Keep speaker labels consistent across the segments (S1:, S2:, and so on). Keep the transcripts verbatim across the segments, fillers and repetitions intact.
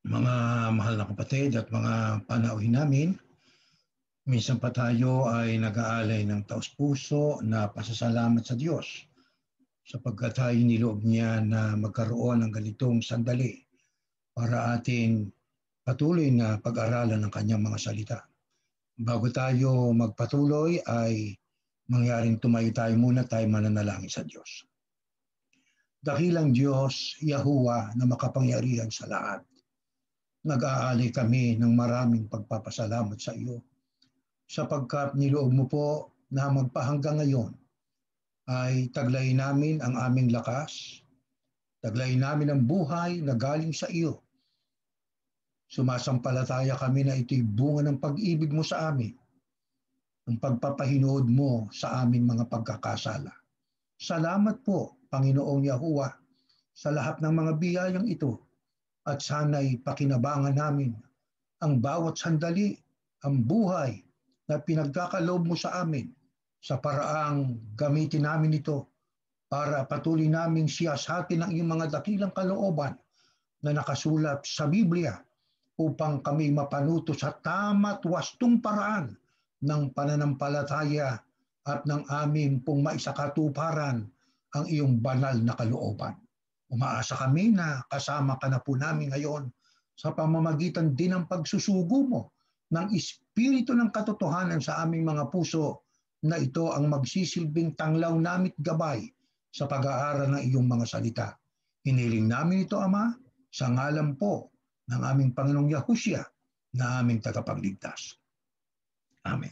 S1: Mga mahal na kapatid at mga panauhin namin, minsan pa tayo ay nag-aalay ng taos-puso na pasasalamat sa Diyos sapagkat ay niloob niya na magkaroon ng ganitong sandali para ating patuloy na pag-aralan ng kanyang mga salita. Bago tayo magpatuloy ay mangyaring tumayo tayo muna, tayo mananalangin sa Diyos. Dakilang Diyos, Yahuwah na makapangyarihan sa lahat, nag-aalay kami ng maraming pagpapasalamat sa iyo sapagkat niloob mo po na magpahanggang ngayon ay taglay namin ang aming lakas, taglay namin ang buhay na galing sa iyo. Sumasampalataya kami na ito'y bunga ng pag-ibig mo sa amin, ang pagpapahinood mo sa aming mga pagkakasala. Salamat po, Panginoong Yahuwah, sa lahat ng mga biyayang ito. At sana'y pakinabangan namin ang bawat sandali, ang buhay na pinagkakaloob mo sa amin sa paraang gamitin namin ito para patuloy naming siyasatin ang iyong mga dakilang kalooban na nakasulat sa Biblia upang kami mapanuto sa tama't wastong paraan ng pananampalataya at ng aming pong maisakatuparan ang iyong banal na kalooban. Umaasa kami na kasama ka na po namin ngayon sa pamamagitan din ng pagsusugo mo ng Espiritu ng katotohanan sa aming mga puso na ito ang magsisilbing tanglaw namit gabay sa pag-aaral ng iyong mga salita. Hiniling namin ito, Ama, sa ngalan po ng aming Panginoong Yahushua na aming tagapagligtas. Amen.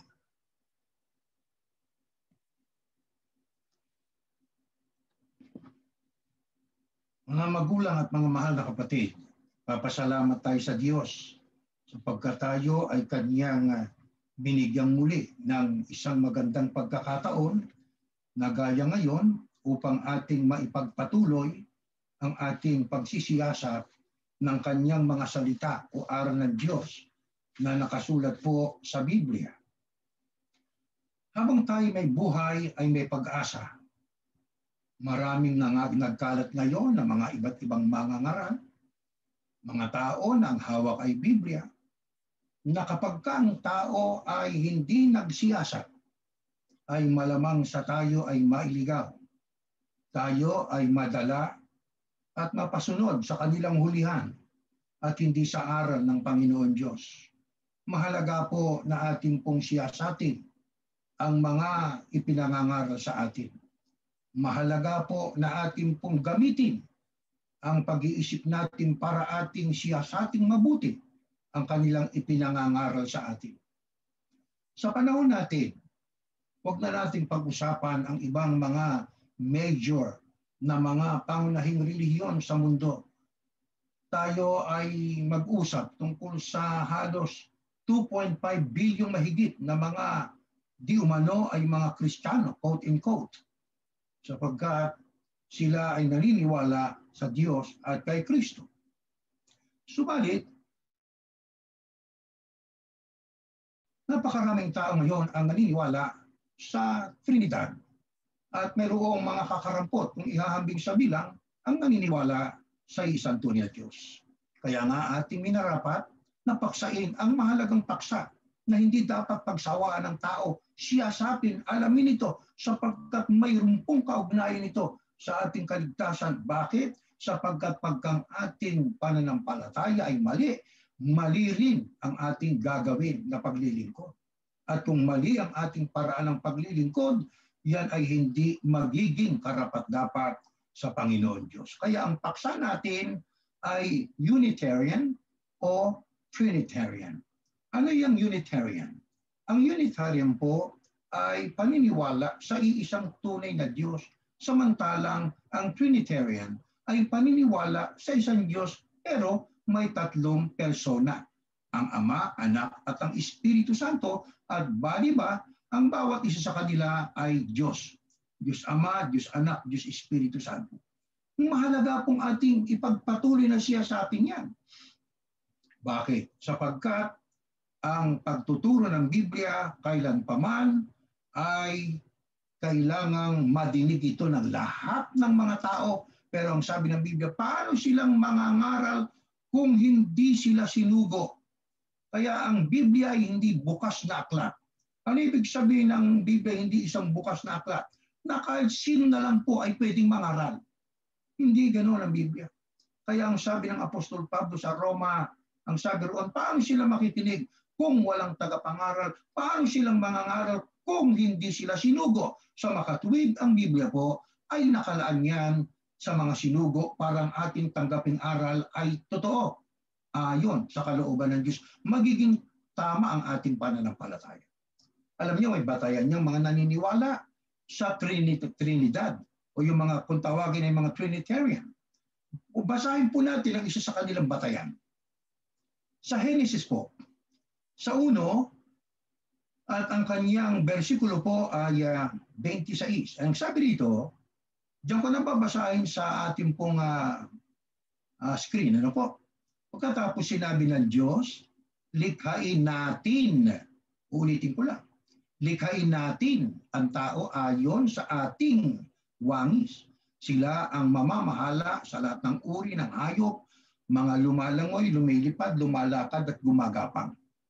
S1: Mga magulang at mga mahal na kapatid, papasalamat tayo sa Diyos sapagkat tayo ay Kanyang binigyang muli ng isang magandang pagkakataon na gaya ngayon upang ating maipagpatuloy ang ating pagsisiyasat ng Kanyang mga salita o aral ng Diyos na nakasulat po sa Biblia. Habang tayo may buhay ay may pag-asa. Maraming nang nagkalat ngayon ng mga iba't ibang mga ngaral, mga tao na ang hawak ay Biblia, na kapag ka ang tao ay hindi nagsiyasat, ay malamang sa tayo ay mailigaw. Tayo ay madala at mapasunod sa kanilang hulihan at hindi sa aral ng Panginoon Diyos. Mahalaga po na ating pong siyasatin ang mga ipinangangaral sa atin. Mahalaga po na ating pong gamitin ang pag-iisip natin para ating siyasating mabuti ang kanilang ipinangangaral sa atin. Sa panahon natin, huwag na nating pag-usapan ang ibang mga major na mga pangunahing relihiyon sa mundo. Tayo ay mag-usap tungkol sa halos two point five billion mahigit na mga di umano ay mga Kristiyano, quote-unquote, sapagkat sila ay naniniwala sa Diyos at kay Kristo. Subalit, napakaraming tao ngayon ang naniniwala sa Trinidad at mayroong mga kakarampot kung ihahambing sa bilang ang naniniwala sa isang tunay na Diyos. Kaya nga ating minarapat na paksain ang mahalagang paksa na hindi dapat pagsawaan ng tao, siyasapin, alamin ito sapagkat mayroon pong kaugnayan ito sa ating kaligtasan. Bakit? Sapagkat pagkang ating pananampalataya ay mali, mali rin ang ating gagawin na paglilingkod. At kung mali ang ating paraan ng paglilingkod, yan ay hindi magiging karapat-dapat sa Panginoon Diyos. Kaya ang paksa natin ay Unitarian o Trinitarian. Ano yung Unitarian? Ang Unitarian po ay paniniwala sa iisang tunay na Diyos, samantalang ang Trinitarian ay paniniwala sa isang Diyos pero may tatlong persona, ang Ama, Anak at ang Espiritu Santo, at bali ba ang bawat isa sa kanila ay Diyos. Diyos Ama, Diyos Anak, Diyos Espiritu Santo. Mahalaga pong ating ipagpatuloy na siya sa atin yan. Bakit? Sapagkat ang pagtuturo ng Biblia kailan paman ay kailangang madinig ito ng lahat ng mga tao. Pero ang sabi ng Biblia, paano silang mangangaral kung hindi sila sinugo. Kaya ang Biblia ay hindi bukas na aklat. Ano ibig sabihin ng Biblia hindi isang bukas na aklat? Na kahit sino na lang po ay pwedeng mangaral. Hindi ganoon ang Biblia. Kaya ang sabi ng Apostol Pablo sa Roma, ang sabi roon, paano sila makikinig kung walang tagapangaral? Paano silang mangangaral kung hindi sila sinugo? Sa makatuwid, ang Biblia po ay nakalaan yan sa mga sinugo para ang ating tanggaping aral ay totoo. Ayon sa kalooban ng Diyos, magiging tama ang ating pananampalataya. Alam niyo, may batayan niyang mga naniniwala sa Trinidad o yung mga kung tawagin ay mga Trinitarian. O basahin po natin ang isa sa kanilang batayan. Sa Genesis po, sa uno, at ang kanyang versikulo po ay uh, twenty-six. Ang sabi dito, diyan ko na babasahin sa ating pong uh, uh, screen. Ano po? Pagkatapos sinabi ng Diyos, likhain natin. Ulitin ko lang. Likhain natin ang tao ayon sa ating wangis. Sila ang mamamahala sa lahat ng uri ng hayop, mga lumalangoy, lumilipad, lumalakad at gumagapang.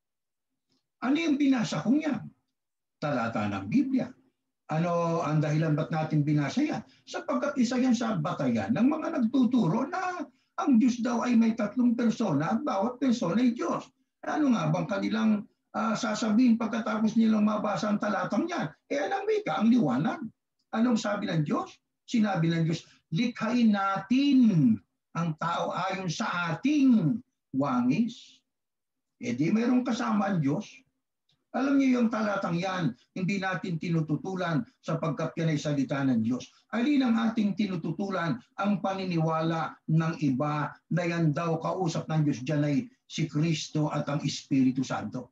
S1: Ano yung binasa kong yan? Talata ng Biblia. Ano ang dahilan ba't natin binasa yan? Sapagkat isa yan sa batayan ng mga nagtuturo na ang Diyos daw ay may tatlong persona at bawat persona ay Diyos. Ano nga bang kanilang uh, sasabihin pagkatapos nilang mabasa ang talatang yan? Eh anong wika? Ang liwanag. Anong sabi ng Diyos? Sinabi ng Diyos, likhain natin ang tao ayon sa ating wangis. Eh di mayroong kasama ang Diyos. Alam niyo yung talatang yan, hindi natin tinututulan sapagkat yan ay salita ng Diyos. Alin ang ating tinututulan? Ang paniniwala ng iba na yan daw kausap ng Diyos dyan ay si Kristo at ang Espiritu Santo.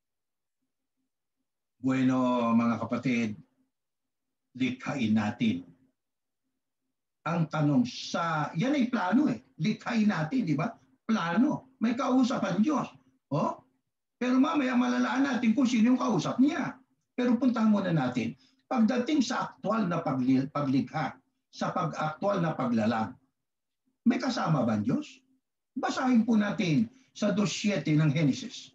S1: Bueno, mga kapatid, likhain natin. Ang tanong sa, yan ay plano eh. Likhain natin, di ba? Plano. May kausap ang Diyos. Oh? Pero mamaya malalaan natin kung sino yung kausap niya. Pero puntahan muna natin. Pagdating sa aktual na paglikha, sa pag-aktual na paglalang, may kasama ba ang Diyos? Basahin po natin sa two seven ng Genesis.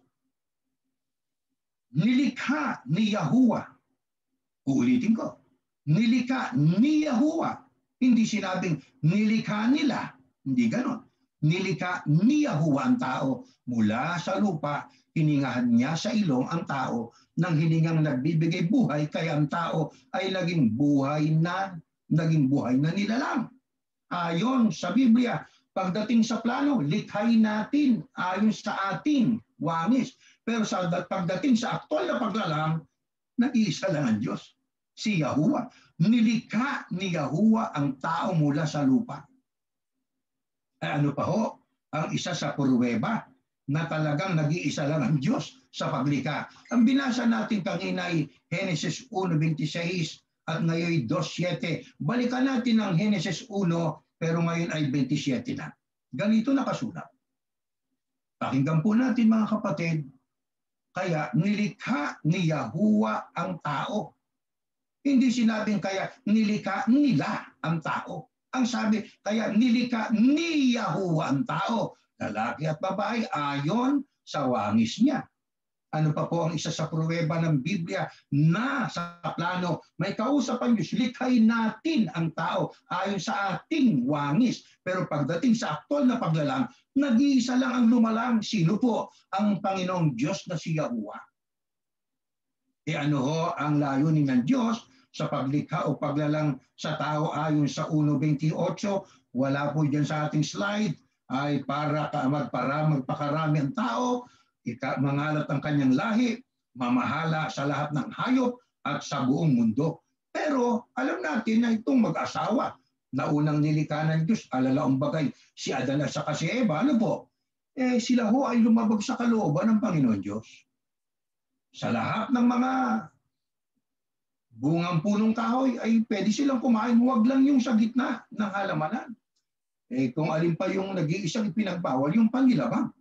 S1: Nilikha ni Yahuwah. Uulitin ko. Nilikha ni Yahuwah. Hindi sinabing nilikha nila. Hindi ganon. Nilikha ni Yahuwah ang tao mula sa lupa. Hiningahan niya sa ilong ang tao ng hiningang nagbibigay buhay, kaya ang tao ay naging buhay na, naging buhay na nilalang. Ayon sa Biblia, pagdating sa plano, likhain natin ayon sa ating wangis. Pero sa pagdating sa aktual na paglalang, nag-iisa lang ang Diyos, si Yahuwah. Nilikha ni Yahuwah ang tao mula sa lupa. Eh, ano pa ho? Ang isa sa pruweba na talagang nag-iisa lang ang Diyos sa paglikha. Ang binasa natin kanina ay Genesis one twenty-six at ngayon two seven. Balikan natin ang Genesis one pero ngayon ay twenty-seven na. Ganito nakasulat. Pakinggan po natin mga kapatid. Kaya nilikha ni Yahuwah ang tao. Hindi sinabing kaya nilikha nila ang tao. Ang sabi, kaya nilikha ni Yahuwah ang tao. Lalaki at babae ayon sa wangis niya. Ano pa po ang isa sa pruweba ng Biblia na sa plano may kausap ang Diyos, likhain natin ang tao ayon sa ating wangis. Pero pagdating sa aktual na paglalang, nag-iisa lang ang lumalang. Sino po? Ang Panginoong Diyos na si Yahuwah. E ano ho ang layunin ng Diyos sa paglikha o paglalang sa tao ayon sa one twenty-eight? Wala po dyan sa ating slide. Ay para magpara, magpakarami ang tao, ika, mangalat ang kanyang lahi, mamahala sa lahat ng hayop at sa buong mundo. Pero alam natin na itong mag-asawa na unang nilikha ng Diyos, alalaong bagay si Adan at saka si Eva, ano po? Eh sila ho ay lumabag sa kalooban ng Panginoon Diyos. Sa lahat ng mga bungang punong kahoy ay pwede silang kumain, huwag lang yung sa gitna ng halamanan. Eh kung alin pa yung nag-iisang pinagbawal, yung pangilabang.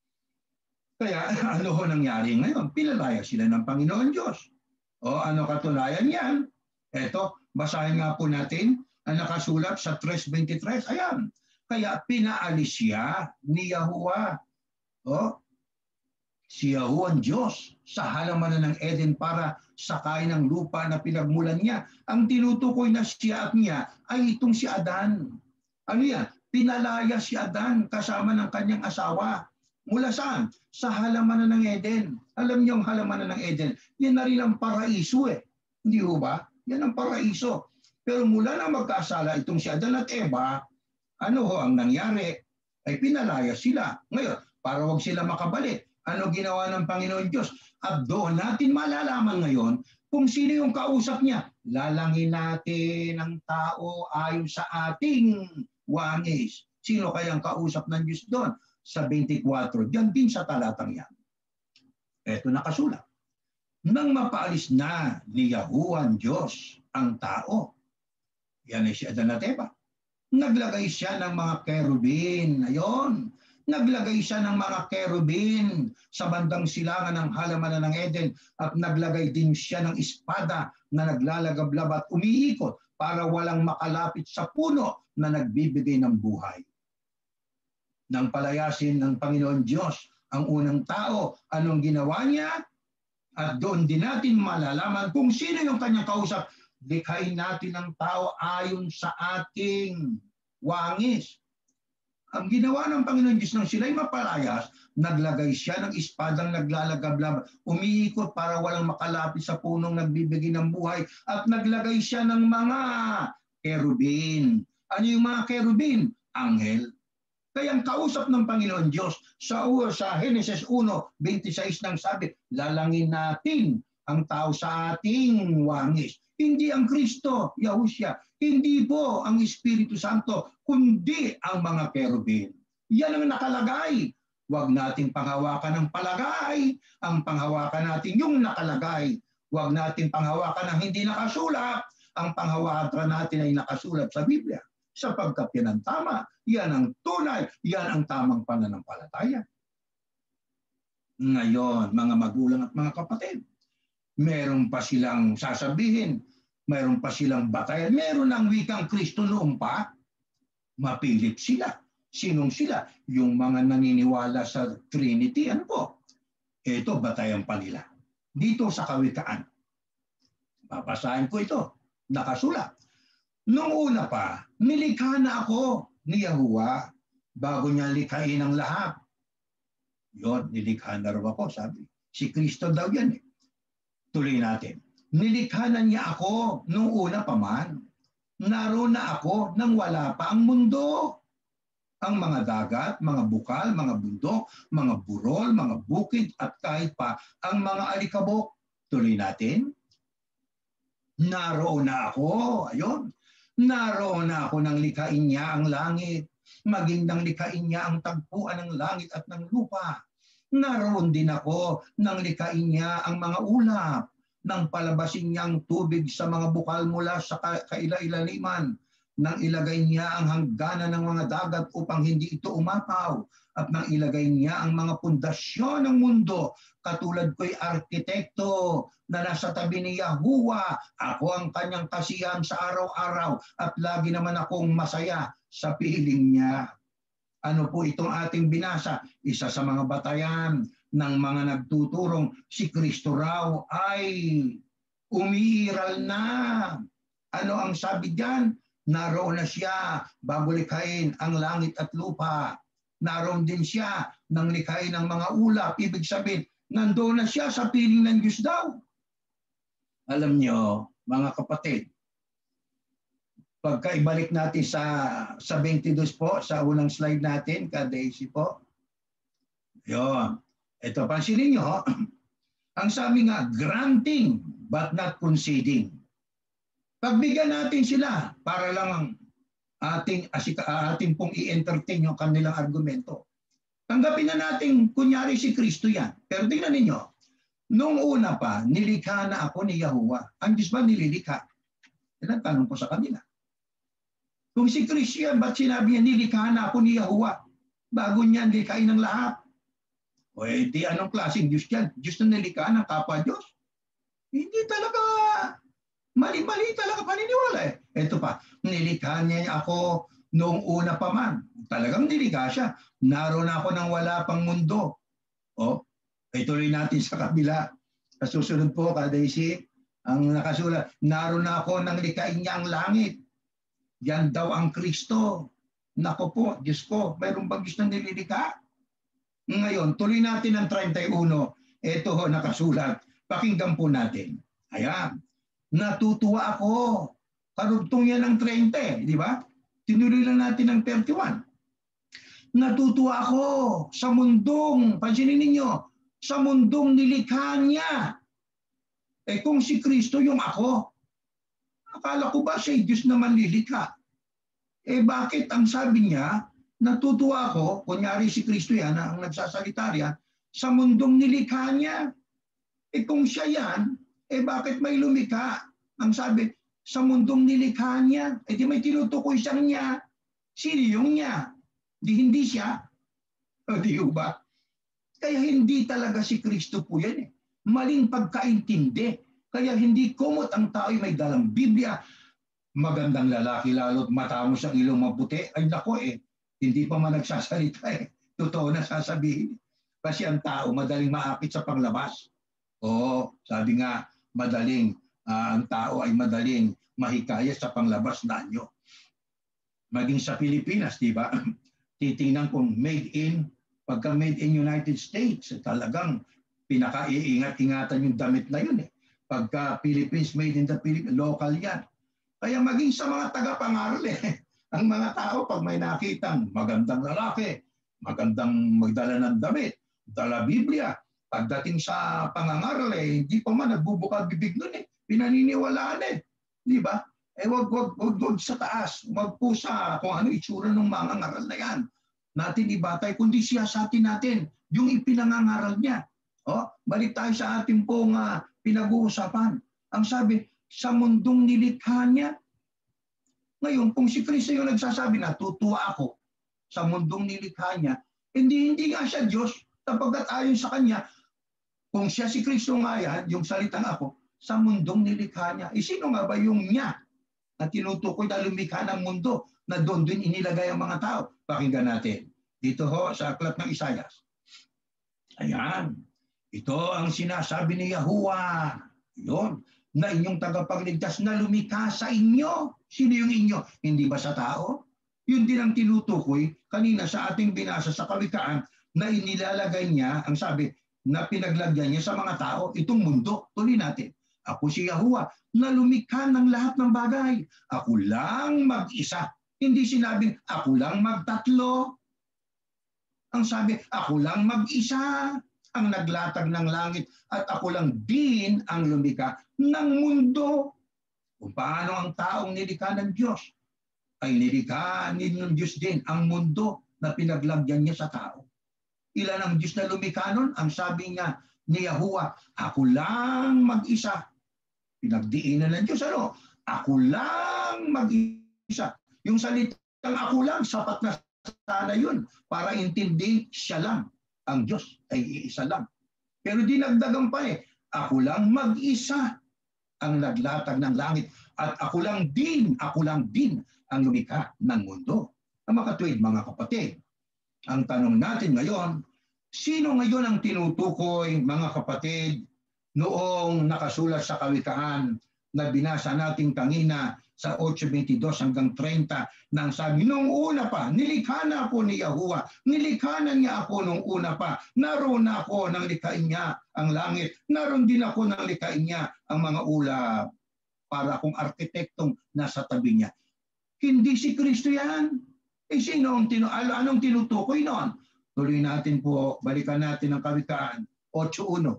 S1: Kaya ano ho nangyari ngayon? Pinalaya sila ng Panginoon Diyos. O ano katunayan yan? Eto, basahin nga po natin ang nakasulat sa three twenty-three. Ayan, Kaya pinaalis siya ni Yahuwah. Oh, si Yahuwah ang Diyos sa halamanan ng Eden para sakayin ng lupa na pinagmulan niya. Ang tinutukoy na siya at niya ay itong si Adan. Ano yan? Pinalaya si Adan kasama ng kanyang asawa. Mula saan? Sa halamanan ng Eden. Alam niyo ang halamanan ng Eden, yan na rin ang paraiso eh. Hindi ho ba? Yan ang paraiso. Pero mula na magkasala itong si Adan at Eva, ano ho ang nangyari? Ay pinalaya sila. Ngayon, para wag sila makabalik, ano ginawa ng Panginoon Diyos? At doon natin malalaman ngayon kung sino yung kausap niya. Lalangin natin ang tao ayon sa ating wangis. Sino kayang kausap ng Diyos doon? Sa twenty-four, diyan din sa talatang yan. Ito nakasulat. Nang mapaalis na ni Yahuwah ang Diyos ang tao, yan ay si Adan at Eva, naglagay siya ng mga kerubin. Ayon, naglagay siya ng mga kerubin sa bandang silangan ng halamanan ng Eden at naglagay din siya ng espada na naglalagablab at umiikot para walang makalapit sa puno na nagbibigay ng buhay. Nang palayasin ng Panginoon Diyos ang unang tao, anong ginawa niya? At doon din natin malalaman kung sino yung kanyang kausap. Likhain natin ang tao ayon sa ating wangis. Ang ginawa ng Panginoon Diyos nang sila'y mapalayas, naglagay siya ng espadang naglalagablab, umiikot para walang makalapit sa punong nagbibigay ng buhay, at naglagay siya ng mga kerubin. Ano yung mga kerubin? Anghel. Kaya ang kausap ng Panginoon Diyos sa, sa Genesis one twenty-six nang sabi, lalangin natin ang tao sa ating wangis. Hindi ang Kristo, Yahushua. Hindi po ang Espiritu Santo, kundi ang mga kerubin. Yan ang nakalagay. Huwag nating panghawakan ng palagay. Ang panghawakan natin yung nakalagay. Huwag nating panghawakan ng hindi nakasulat. Ang panghawakan natin ay nakasulat sa Biblia. Sapagkat yan ang tama, yan ang tunay, yan ang tamang pananampalataya. Ngayon, mga magulang at mga kapatid, meron pa silang sasabihin, meron pa silang batayan, meron ng wikang Kristo noon pa, mapilit sila. Sinong sila? Yung mga naniniwala sa Trinity, ano po? Ito, batayan pa nila. Dito sa Kawikaan. Babasahin ko ito, nakasulat. Noong una pa, nilikha na ako ni Yahuwah bago niya likhain ang lahat. Yun, nilikha na raw ako, sabi. Si Kristo daw yan eh. Tuloy natin. Nilikha na niya ako noong una pa man. Naroon na ako nang wala pa ang mundo. Ang mga dagat, mga bukal, mga bundok, mga burol, mga bukid at kahit pa ang mga alikabok. Tuloy natin. Naroon na ako. Ayun. Naroon na ako nang likhain niya ang langit, maging nang likhain niya ang tagpuan ng langit at ng lupa. Naroon din ako nang likhain niya ang mga ulap, nang palabasin niya ang tubig sa mga bukal mula sa kaila-ilaliman, nang ilagay niya ang hangganan ng mga dagat upang hindi ito umapaw, at nang ilagay niya ang mga pundasyon ng mundo. Katulad ko'y arkitekto na nasa tabi ni Yahuwah. Ako ang kanyang kasiyahan sa araw-araw at lagi naman akong masaya sa piling niya. Ano po itong ating binasa? Isa sa mga batayan ng mga nagtuturong si Kristo raw ay umiiral na. Ano ang sabi diyan? Naroon na siya bago likhain ang langit at lupa. Naroon din siya nang likhain ng mga ulap. Ibig sabihin, nandoon na siya sa piling ng Diyos daw. Alam nyo, mga kapatid, pagka ibalik natin sa, sa twenty-two po, sa unang slide natin, ka-Daisy po. Yun. Ito, pansinin nyo, ang sabi nga, granting but not conceding. Pagbigyan natin sila para lang ang ating, ating pong i-entertain yung kanilang argumento. Tanggapin na natin, kunyari si Kristo yan. Pero tingnan ninyo, nung una pa, nilikha na ako ni Yahuwah. Ang Diyos ba nililikha? Yan ang tanong ko sa kanila. Kung si Kristo yan, ba't sinabi niya nilikha na ako ni Yahuwah? Bago niya likhain ng lahat. O eh, di anong klaseng Diyos yan? Diyos na nilikha ng kapwa Diyos? Hindi talaga, mali-mali talaga paniniwala eh. Ito pa, nilikha niya ako noong una pa man. Talagang nilikha siya. Naroon ako nang wala pang mundo. O, ituloy natin sa kabila. Kasusunod po, Kadaisy, ang nakasulat, naroon ako nang likhain niya ang langit. Yan daw ang Kristo. Nako po, Diyos ko, mayroong bang Diyos na nililikha? Ngayon, tuloy natin ang thirty-one. Ito ho, nakasulat. Pakinggan po natin. Ayan. Natutuwa ako. Karugtong yan ng thirty, di ba? Tinuloy lang natin ang thirty-one. Natutuwa ako sa mundong, pansinin ninyo, sa mundong nilikha niya. Eh kung si Kristo yung ako, akala ko ba siya Diyos na manlilikha? Eh bakit ang sabi niya, natutuwa ako, kunyari si Kristo yan, ang nagsasalita riyan, sa mundong nilikha niya. Eh kung siya yan, eh bakit may lumikha? Ang sabi, sa mundong nilikha niya, eh di may tinutukoy siyang niya. Sino yung niya? Di hindi siya. O di ba? Kaya hindi talaga si Kristo po yan eh. Maling pagkaintindi. Kaya hindi kumot ang tao'y may dalang Biblia. Magandang lalaki lalo't matamos ang ilong maputi. Ay nako eh, hindi pa man nagsasalita eh. Totoo na sasabihin. Kasi ang tao madaling maakit sa panglabas. Oo, sabi nga, madaling, uh, ang tao ay madaling mahikaya sa panglabas na anyo. Maging sa Pilipinas, di ba? Titingnan kung made in, pagka made in United States, talagang pinaka-iingat-ingatan yung damit na yun eh. Pagka Philippines, made in the Philippines, local yan. Kaya maging sa mga taga-pangaral eh, ang mga tao pag may nakitang magandang lalaki, magandang magdala ng damit, dala Biblia, pagdating sa pangangaral eh, hindi pa man nagbubukal bibig nun eh, pinaniniwalaan eh. Di ba? Eh wag, wag, wag, wag sa taas, wag po sa kung ano itsura ng mga ngaral na yan. Natin ibatay, kundi siyasatin natin yung ipinangangaral niya. O, balik tayo sa ating pong uh, pinag-uusapan. Ang sabi, sa mundong nilikha niya. Ngayon, kung si Kristo yung nagsasabi na, tutuwa ako sa mundong nilikha niya, hindi, hindi nga siya Diyos, sapagkat ayon sa kanya, kung siya si Kristo nga yan, yung salitang ako, sa mundong nilikha niya. E sino nga ba yung niya na tinutukoy na lumikha ng mundo na doon din inilagay ang mga tao? Pakinggan natin. Dito ho sa aklat ng Isaias. Ayan. Ito ang sinasabi ni Yahuwah. Yun. Na inyong tagapagligtas na lumikha sa inyo. Sino yung inyo? Hindi ba sa tao? Yun din ang tinutukoy kanina sa ating binasa sa kawikaan na inilalagay niya, ang sabi, na pinaglagyan niya sa mga tao, itong mundo. Tuloy natin. Ako si Yahuwah na lumikha ng lahat ng bagay. Ako lang mag-isa. Hindi sinabing, ako lang magtatlo. Ang sabi, ako lang mag-isa ang naglatag ng langit at ako lang din ang lumikha ng mundo. Kung paano ang taong nilikha ng Diyos ay nilikha ng Diyos din ang mundo na pinaglagyan niya sa tao. Ilan ang Diyos na lumikha nun? Ang sabi niya ni Yahuwah, ako lang mag-isa. Pinagdiinan ng Diyos, ano? Ako lang mag-isa. Yung salitang ako lang, sapat na sana yun para intindihin siya lang. Ang Diyos ay iisa lang. Pero dinagdagan pa eh, ako lang mag-isa ang naglatag ng langit at ako lang din, ako lang din ang lumikha ng mundo. Ang makatuwid mga kapatid, ang tanong natin ngayon, sino ngayon ang tinutukoy mga kapatid noong nakasulat sa kawikaan na binasa natin kanina sa eight twenty-two hanggang thirty nang sabi, nung una pa, nilikha na ako ni Yahuwah, nilikha na niya ako nung una pa, naroon na ako nang likhain niya ang langit, naroon din ako nang likhain niya ang mga ulap para akong arkitektong nasa tabi niya. Hindi si Kristo yan. Eh sino ang tinu anong tinutukoy noon? Tuloy natin po, balikan natin ang kawikaan, eight one.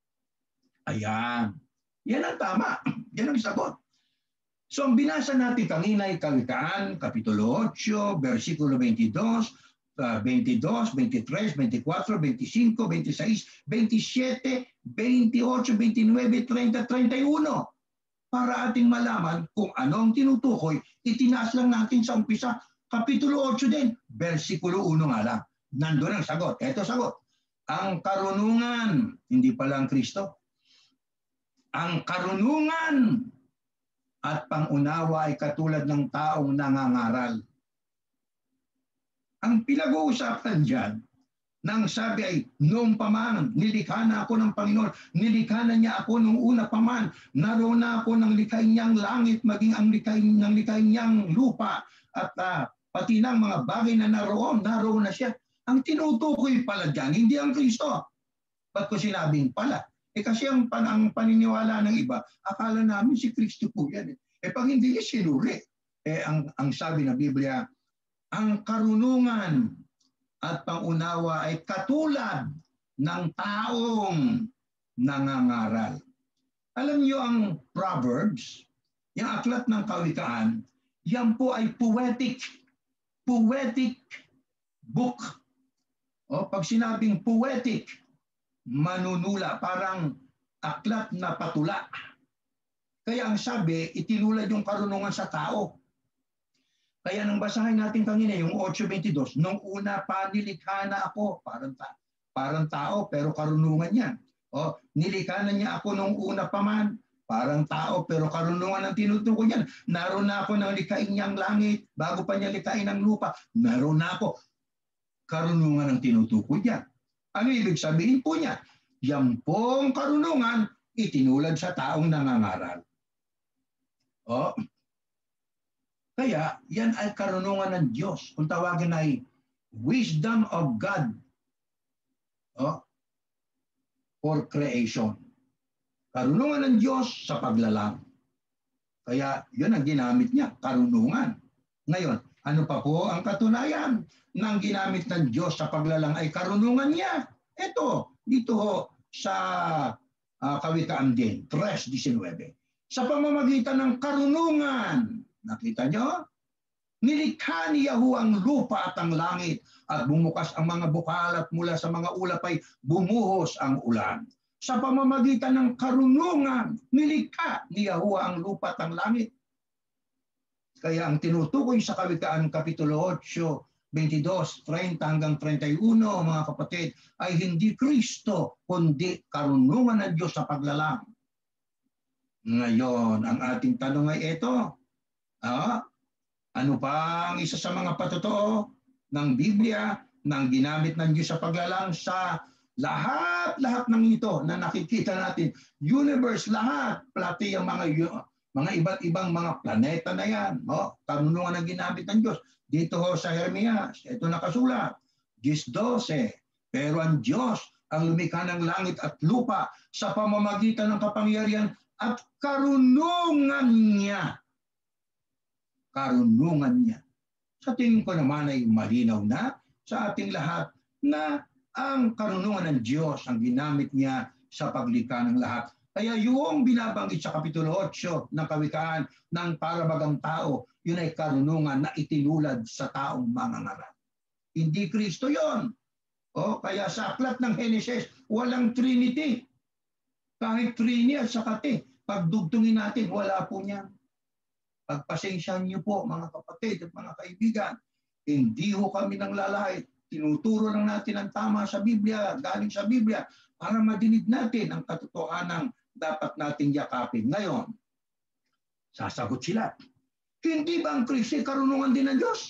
S1: Ayan. Yan ang tama. Yan ang sagot. So ang binasa natin kanina ay Kawikaan, Kapitulo eight, versikulo twenty-two, twenty-two, twenty-three, twenty-four, twenty-five, twenty-six, twenty-seven, twenty-eight, twenty-nine, thirty, thirty-one. Para ating malaman kung ano ang tinutukoy, itinaas lang natin sa umpisa. Kapitulo eight din, versikulo one nga lang. Nandun ang sagot. Ito sagot. Ang karunungan, hindi pala ang Kristo. Ang karunungan at pangunawa ay katulad ng taong nangangaral. Ang pinag-uusapan dyan, nang sabi ay, noong paman, nilikha na ako ng Panginoon, nilikha na niya ako noong una paman, naroon na ako ng likhain niyang langit, maging ang likhain, ng likhain niyang lupa, at uh, pati ng mga bagay na naroon, naroon na siya. Ang tinutukoy pala dyan, hindi ang Kristo. Ba't ko sinabing pala? Eh kasi ang, pan, ang paniniwala ng iba, akala namin si Kristo po yan. Eh, eh pag hindi niya sinuri, eh ang, ang sabi ng Biblia, ang karunungan at pangunawa ay katulad ng taong nangangaral. Alam niyo ang Proverbs, yung aklat ng kawikaan, yan po ay poetic, poetic book. O pag sinabing poetic, manunula, parang aklat na patula. Kaya ang sabi, itinulad yung karunungan sa tao. Kaya nang basahin natin kanina yung eight twenty-two, nung una pa nilikha na ako, parang, ta parang tao pero karunungan yan. O, nilikha na niya ako nung una pa man, parang tao pero karunungan ang tinutukoy niyan. Naroon na ako ng likhain niyang langit, bago pa niya likhain ang lupa, naroon na ako. Karunungan ang tinutukoy niya. Ano ibig sabihin po niya? Yan pong karunungan itinulad sa taong nangangaral. O, kaya, yan ay karunungan ng Diyos. Kung tawagin ay wisdom of God oh, for creation. Karunungan ng Diyos sa paglalang. Kaya, yun ang ginamit niya, karunungan. Ngayon, ano pa po ang katunayan ng ginamit ng Diyos sa paglalang ay karunungan niya? Ito, dito ho, sa uh, kawikaan din, three nineteen. Sa pamamagitan ng karunungan, nakita nyo? Nilikha ni Yahweh ang lupa at ang langit at bumukas ang mga bukal at mula sa mga ulap ay bumuhos ang ulan. Sa pamamagitan ng karunungan, nilikha ni Yahweh ang lupa at ang langit. Kaya ang tinutukoy sa kawikaan Kapitulo eight, twenty-two, thirty hanggang thirty-one, mga kapatid, ay hindi Kristo, kundi karunungan ng Diyos sa paglalang. Ngayon, ang ating tanong ay ito, Ah, ano pa ang isa sa mga patotoo ng Biblia nang ginamit ng Diyos sa paglalang sa lahat-lahat ng ito na nakikita natin, universe, lahat, pati ang mga, mga iba't ibang mga planeta na yan, no? Karunungan ang ginamit ng Diyos. Dito ho sa Jeremias, ito nakasulat, ten twelve, pero ang Diyos ang lumikha ng langit at lupa sa pamamagitan ng kapangyarihan at karunungan niya. Karunungan niya. Sa tingin ko naman ay malinaw na sa ating lahat na ang karunungan ng Diyos ang ginamit niya sa paglikha ng lahat. Kaya yung binabanggit sa Kapitulo eight ng kawikaan ng parabagang tao, yun ay karunungan na itinulad sa taong mangangaral. Hindi Kristo yon. O, kaya sa aklat ng Genesis, walang Trinity. Kahit Trini at sakati, pagdugtungin natin, wala po niyan. Pagpasensyahan niyo po mga kapatid at mga kaibigan, hindi ho kami nang lalait. Tinuturo lang natin ang tama sa Biblia, galing sa Biblia, para madinig natin ang katotohanan dapat nating yakapin. Ngayon, sasagot sila, hindi ba ang Kristo karunungan din ng Diyos?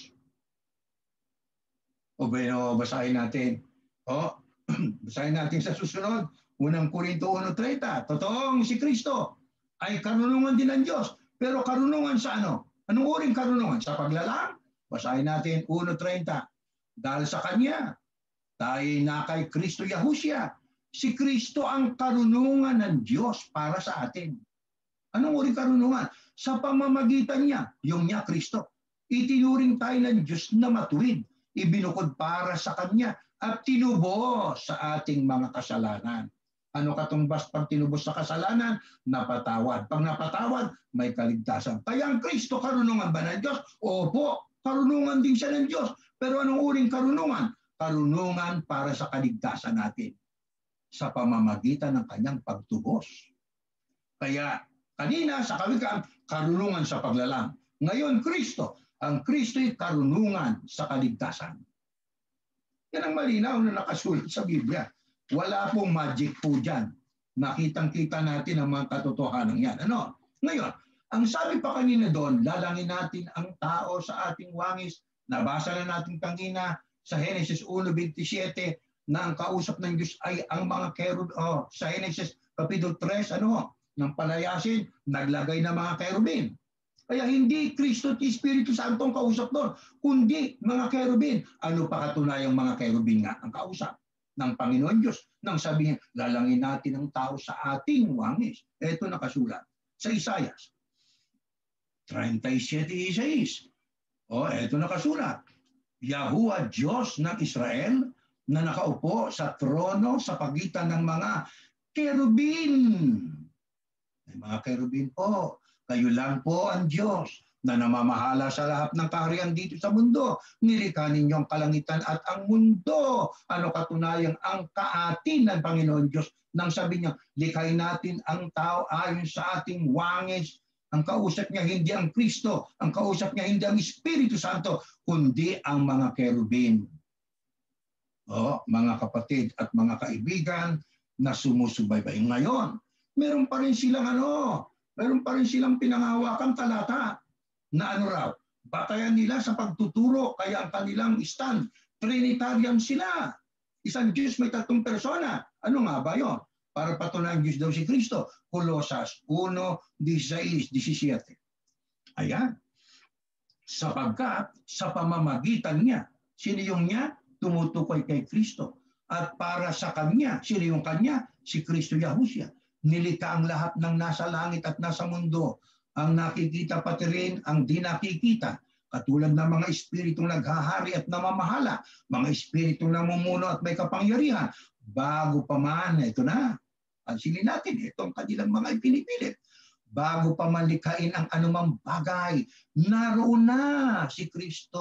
S1: O bueno, basahin natin. O, basahin natin sa susunod. Unang Korinto one thirty, totoong si Kristo ay karunungan din ng Diyos. Pero karunungan sa ano? Anong uring karunungan? Sa paglalang? Basahin natin one thirty. Dahil sa Kanya, tayo na kay Kristo Yahushua. Si Kristo ang karunungan ng Diyos para sa atin. Anong uring karunungan? Sa pamamagitan niya, yung niya Kristo. Itinuring tayo ng Diyos na matuwid. Ibinukod para sa Kanya at tinubos sa ating mga kasalanan. Ano katumbas pag tinubos sa kasalanan? Napatawad. Pag napatawad, may kaligtasan. Kaya ang Kristo, karunungan ba ng Diyos? Opo, karunungan din siya ng Diyos. Pero anong uring karunungan? Karunungan para sa kaligtasan natin sa pamamagitan ng kanyang pagtubos. Kaya kanina sa kawikaan, karunungan sa paglalang. Ngayon, Kristo. Ang Kristo'y karunungan sa kaligtasan. Yan ang malinaw na nakasulat sa Biblia. Wala pong magic po dyan. Nakitang-kita natin ang mga katotohanan yan. Ano? Ngayon, ang sabi pa kanina doon, lalangin natin ang tao sa ating wangis. Nabasa na natin kanina sa Genesis one twenty-seven na ang kausap ng Diyos ay ang mga kerub, oh, sa Genesis Kapitulo three, ano, ng palayasin, naglagay ng mga kerubin. Kaya hindi Kristo at Espiritu Santo ang kausap doon, kundi mga kerubin. Ano pa katunayang mga kerubin nga ang kausap ng Panginoon Diyos nang sabihin, lalangin natin ang tao sa ating wangis. Ito nakasulat sa Isaiah thirty-seven six. O, ito nakasulat. Yahuwah Diyos ng Israel na nakaupo sa trono sa pagitan ng mga kerubin. May mga kerubin po. Kayo lang po ang Diyos na namamahala sa lahat ng kaharian dito sa mundo. Nilikha ninyo ang kalangitan at ang mundo. Ano katunayang ang kaatin ng Panginoon Diyos nang sabi niya, likhain natin ang tao ayon sa ating wangis. Ang kausap niya hindi ang Kristo, ang kausap niya hindi ang Espiritu Santo, kundi ang mga kerubin. O, mga kapatid at mga kaibigan na sumusubaybay. Ngayon, meron pa rin silang ano, meron pa rin silang pinanghawakan talata na ano raw, batayan nila sa pagtuturo, kaya ang kanilang stand, Trinitarian sila. Isang Diyos may tatlong persona. Ano nga ba yun? Para patunayan Diyos daw si Kristo. Colosas one seventeen. Ayan. Sapagkat sa pamamagitan niya, sino yung niya? Tumutukoy kay Kristo. At para sa kanya, sino yung kanya? Si Kristo Yahushua. Nilikha ang lahat ng nasa langit at nasa mundo. Ang nakikita pati rin ang di nakikita. Katulad ng mga espiritong naghahari at namamahala. Mga espiritong namumuno at may kapangyarihan. Bago pa man, ito na. Pansinin natin, itong kanilang mga ipinipilit. Bago pa malikhain ang anumang bagay, naroon na si Kristo.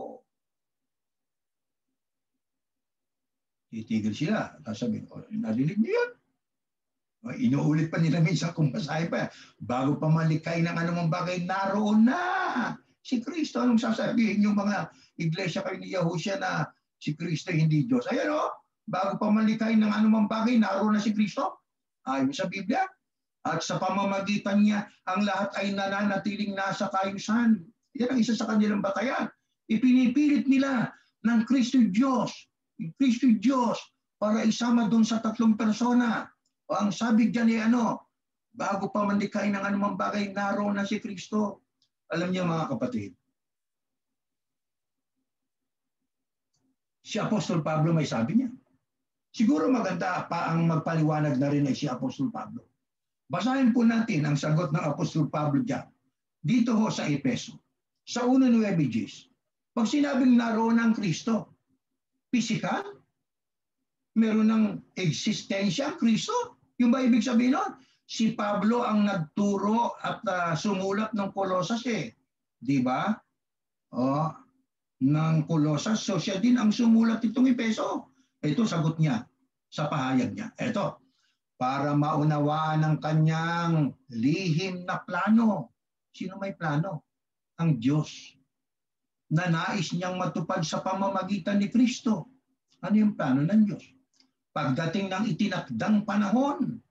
S1: Titigil sila. Sasabihin, oh, narinig niyo yan? Oh, inuulit pa nila minsan kung basahin pa. Bago pa malikhain ang anumang bagay, naroon na si Kristo. Anong sasabihin yung mga iglesia kayo ni Yahushua na si Kristo hindi Diyos? Ayan o, oh, bago pa malikhain ng anumang bagay, naroon na si Kristo. Ayon sa Biblia. At sa pamamagitan niya, ang lahat ay nananatiling nasa kaayusan. Yan ang isa sa kanilang batayan. Ipinipilit nila ng Kristo Diyos. Kristo Diyos para isama doon sa tatlong persona. O ang sabi dyan ay ano, bago pa mandikain ng anumang bagay, naroon na si Kristo. Alam niyo mga kapatid, si Apostol Pablo may sabi niya. Siguro maganda pa ang magpaliwanag na rin ay si Apostol Pablo. Basahin po natin ang sagot ng Apostol Pablo dyan. Dito ho sa Epeso, sa one nine Gs. Pag sinabing naroon ang Kristo, physical, meron ng existensya ang Kristo. Yung ba ibig sabihin nun? Si Pablo ang nagturo at uh, sumulat ng Colosas eh. Di ba? O, ng Colosas. So siya din ang sumulat itong Epeso. Ito sagot niya sa pahayag niya. Ito, para maunawaan ang kanyang lihim na plano. Sino may plano? Ang Diyos. Na nais niyang matupad sa pamamagitan ni Kristo. Ano yung plano ng Diyos? Pagdating ng itinakdang panahon.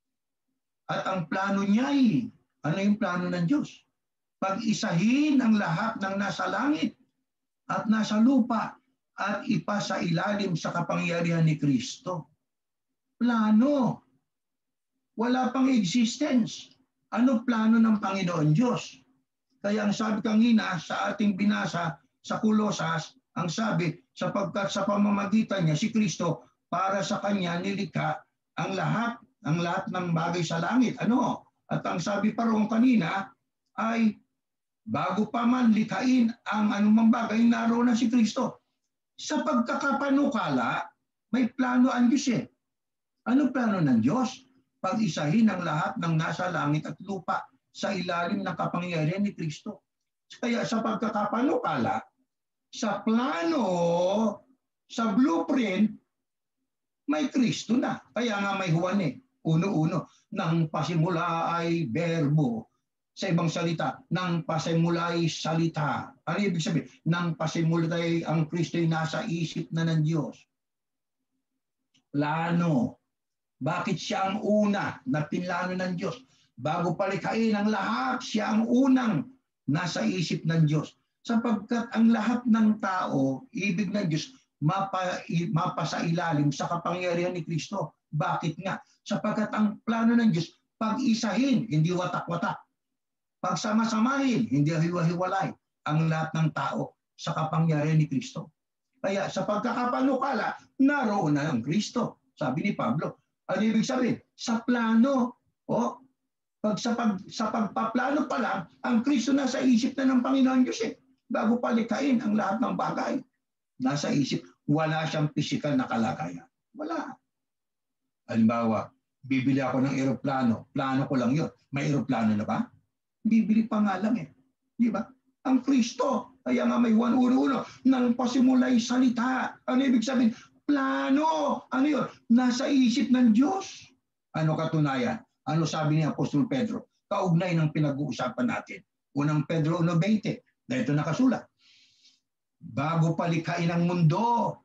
S1: At ang plano niya ay, ano yung plano ng Diyos? Pag-isahin ang lahat ng nasa langit at nasa lupa at ipasa ilalim sa kapangyarihan ni Kristo. Plano. Wala pang existence. Ano plano ng Panginoon Diyos? Kaya ang sabi kanina sa ating binasa sa Colosas, ang sabi, sapagkat sa pamamagitan niya si Kristo, para sa kanya nilikha ang lahat, ang lahat ng bagay sa langit. Ano? At ang sabi pa roon kanina ay bago pa man likhain ang anumang bagay, naroon na si Kristo. Sa pagkakapanukala, may plano ang Diyos eh. Ano plano ng Diyos? Pag-isahin ang lahat ng nasa langit at lupa sa ilalim ng kapangyarihan ni Kristo. Kaya sa pagkakapanukala, sa plano, sa blueprint, may Kristo na. Kaya nga may Juan eh. Uno-uno, nang pasimula ay berbo. Sa ibang salita, nang pasimula ay salita. Ano ibig sabihin? Nang pasimula ay ang Kristo ay nasa isip na ng Diyos. Plano. Bakit siya ang una na pinlano ng Diyos? Bago palikhain ang lahat, siya ang unang nasa isip ng Diyos. Sapagkat ang lahat ng tao, ibig ng Diyos, mapa, mapasailalim sa kapangyarihan ni Kristo. Bakit nga? Sapagkat ang plano ng Diyos, pag-isahin, hindi watak-watak. Pagsama-samahin, hindi hiwa-hiwalay ang lahat ng tao sa kapangyarihan ni Kristo. Kaya sa pagkakapanukala, naroon na ang Kristo. Sabi ni Pablo, ano ibig sabihin? Sa plano, oh, pag sa, pag, sa pagpaplano pa lang, ang Kristo nasa isip na ng Panginoon Diyos eh. Bago palikain ang lahat ng bagay. Nasa isip, wala siyang pisikal na kalagayan. Wala. Halimbawa, bibili ako ng eroplano. Plano ko lang yun. May eroplano na ba? Bibili pa nga lang eh. Di ba? Ang Kristo, kaya nga may one uno-uno, nang pasimulay salita. Ano ibig sabihin? Plano. Ano yun? Nasa isip ng Diyos. Ano katunayan? Ano sabi ni Apostol Pedro? Kaugnay ng pinag-uusapan natin. Unang Pedro one twenty. Dito nakasulat. Bago palikain ang mundo,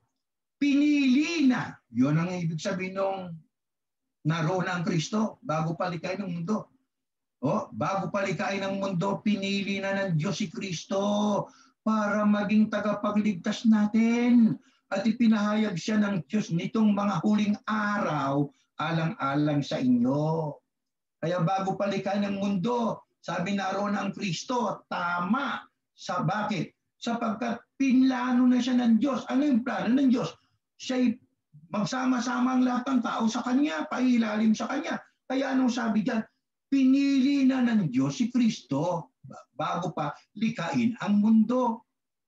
S1: pinili na. Yun ang ibig sabihin nung naroon na ang Kristo. Bago palikain ang mundo. Oh, bago palikain ang mundo, pinili na ng Diyos si Kristo para maging tagapagligtas natin. At ipinahayag siya ng Diyos nitong mga huling araw alang-alang sa inyo. Kaya bago palikain ang mundo, sabi naroon ang Kristo, tama. Sa bakit? Sapagkat pinlano na siya ng Diyos. Ano yung plano ng Diyos? Siya'y magsama-sama ang lahat ng tao sa Kanya, pailalim sa Kanya. Kaya anong sabi dyan? Pinili na ng Diyos si Kristo bago pa likain ang mundo.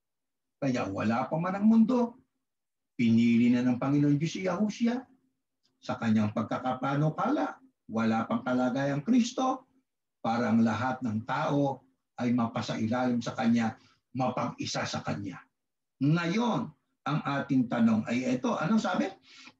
S1: Kaya wala pa man ang mundo. Pinili na ng Panginoon Diyos si Yahushua sa Kanyang pagkakapanukala. Wala pang kalagayang Kristo para ang lahat ng tao ay mapasailalim sa Kanya, mapag-isa sa Kanya. Ngayon, ang ating tanong ay ito. Ano sabi?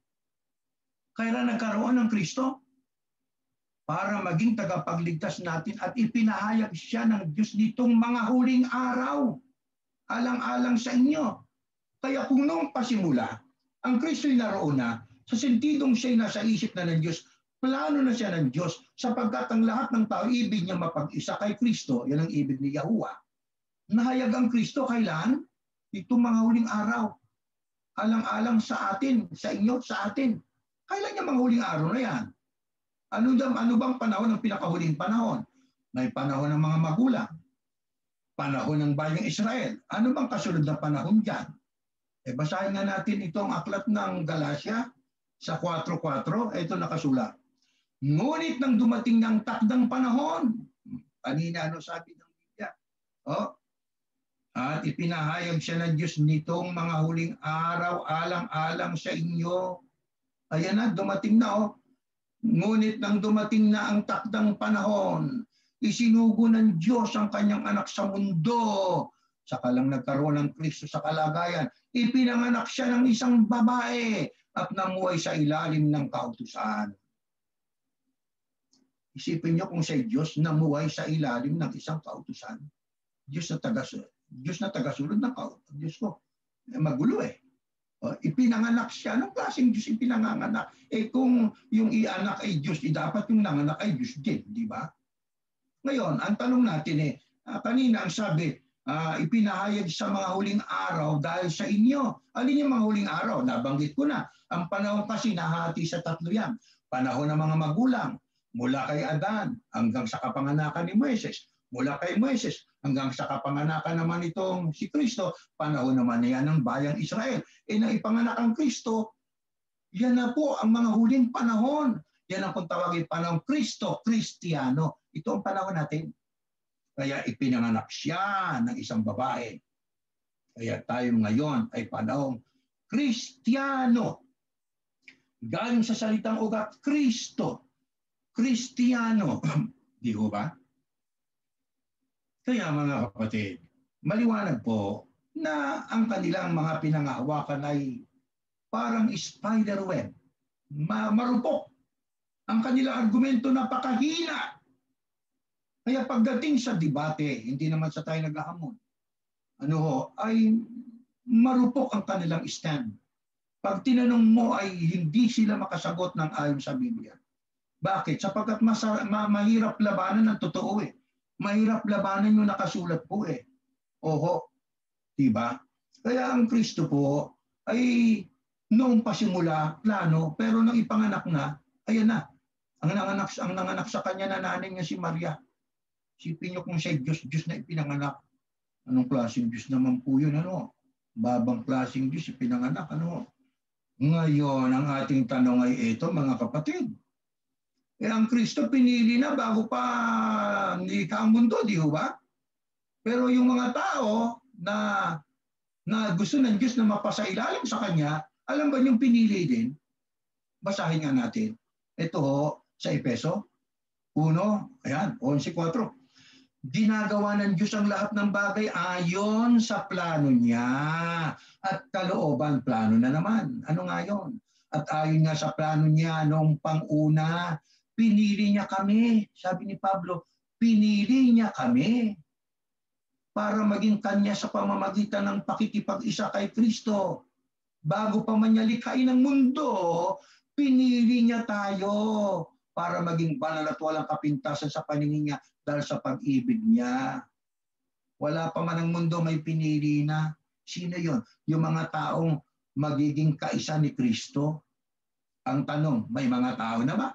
S1: Kailan nagkaroon ng Kristo? Para maging tagapagligtas natin at ipinahayag siya ng Diyos nitong mga huling araw. Alang-alang sa inyo. Kaya kung noong pasimula, ang Kristo'y naroon na, sa sentidong siya'y nasa isip na ng Diyos, plano na siya ng Diyos sapagkat ang lahat ng tao ibig niya mapag-isa kay Kristo. Yan ang ibig ni Yahuwah. Nahayag ang Kristo kailan? Itong mga huling araw. Alang-alang sa atin, sa inyo, sa atin. Kailan yung mga huling araw na yan? Ano, ano bang panahon ng pinakahuling panahon? May panahon ng mga magulang. Panahon ng bayang Israel. Ano bang kasunod na panahon dyan? E basahin nga natin itong aklat ng Galatia sa four four. Ito nakasulat. Ngunit nang dumating ng takdang panahon, kanina ano sabi ng Biblia? Oh, at ipinahayag siya ng Diyos nitong mga huling araw alang-alang sa inyo. Ayan na, dumating na oh. Ngunit nang dumating na ang takdang panahon, isinugo ng Diyos ang kanyang anak sa mundo. Saka lang nagkaroon ng Kristo sa kalagayan. Ipinanganak siya ng isang babae at namuhay sa ilalim ng kautusan. Isipin niyo kung siya Diyos namuhay sa ilalim ng isang kautusan. Diyos na tagasunod. Diyos na tagasunod ng kautusan. Diyos ko, eh, magulo eh. O, ipinanganak siya. Anong klaseng Diyos ipinanganak? Eh kung yung ianak ay Diyos, eh, dapat yung nanganak ay Diyos din. Di ba? Ngayon, ang tanong natin eh, uh, kanina ang sabi, uh, ipinahayag sa mga huling araw dahil sa inyo. Alin yung mga huling araw? Nabanggit ko na. Ang panahon kasi nahati sa tatlo yan. Panahon ng mga magulang. Mula kay Adan hanggang sa kapanganakan ni Moises. Mula kay Moises hanggang sa kapanganakan naman itong si Kristo, panahon naman niya ng bayang Israel. E nang ipanganak ang Kristo, yan na po ang mga huling panahon. Yan ang kung tawagin panahon Kristo, Kristiyano. Ito ang panahon natin. Kaya ipinanganak siya ng isang babae. Kaya tayo ngayon ay panahong Kristiyano. Galing sa salitang ugat, Kristo. Kristiyano. Di ho ba? Kaya mga kapatid, maliwanag po na ang kanilang mga pinangahawakan ay parang spider web. Ma marupok. Ang kanilang argumento napakahina. Kaya pagdating sa debate, hindi naman sa tayo naghahamon, ano ho, ay marupok ang kanilang stand. Pag tinanong mo ay hindi sila makasagot ng ayon sa Biblia. Bakit? Sapagkat masa, ma, mahirap labanan ng totoo eh. Mahirap labanan yung nakasulat po eh. Oho. Diba? Kaya ang Kristo po ay noong pasimula, plano, pero nang ipanganak na, ayan na. Ang nanganak, ang nanganak sa kanya na nanay niya si Maria. Sipin niyo kung siya Diyos, Diyos na ipinanganak. Anong klaseng Diyos naman po yun? Ano? Babang klaseng Diyos ipinanganak. Ano? Ngayon, ang ating tanong ay ito, mga kapatid. Eh, ang Kristo pinili na bago pa nilikha ang mundo, di ba? Pero yung mga tao na, na gusto ng Diyos na mapasailalim sa Kanya, alam ba yung pinili din? Basahin nga natin. Ito ho, sa Efeso one, ayan, eleven four. Ginagawa ng Diyos ang lahat ng bagay ayon sa plano niya at kalooban plano na naman. Ano nga yun? At ayon nga sa plano niya noong pang-una, pinili niya kami. Sabi ni Pablo, pinili niya kami para maging kanya sa pamamagitan ng pakikipag-isa kay Kristo. Bago pa man niya likhain ang mundo, pinili niya tayo para maging banal at walang kapintasan sa paningin niya dahil sa pag-ibig niya. Wala pa man ang mundo, may pinili na. Sino yon? Yung mga taong magiging kaisa ni Kristo. Ang tanong, may mga tao na ba?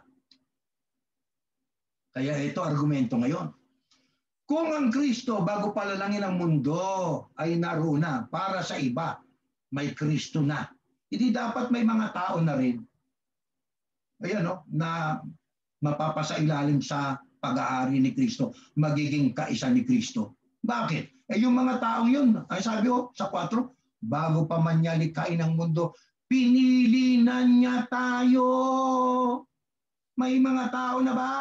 S1: Kaya ito argumento ngayon. Kung ang Kristo bago palalangin ang mundo ay naroon na para sa iba, may Kristo na. Hindi dapat may mga tao na rin. Ayan no, na mapapasailalim sa pag-aari ni Kristo, magiging kaisa ni Kristo. Bakit? Eh yung mga taong yun, ay sabi ko sa four, bago pa man niya likhain ang mundo, pinili na niya tayo. May mga tao na ba?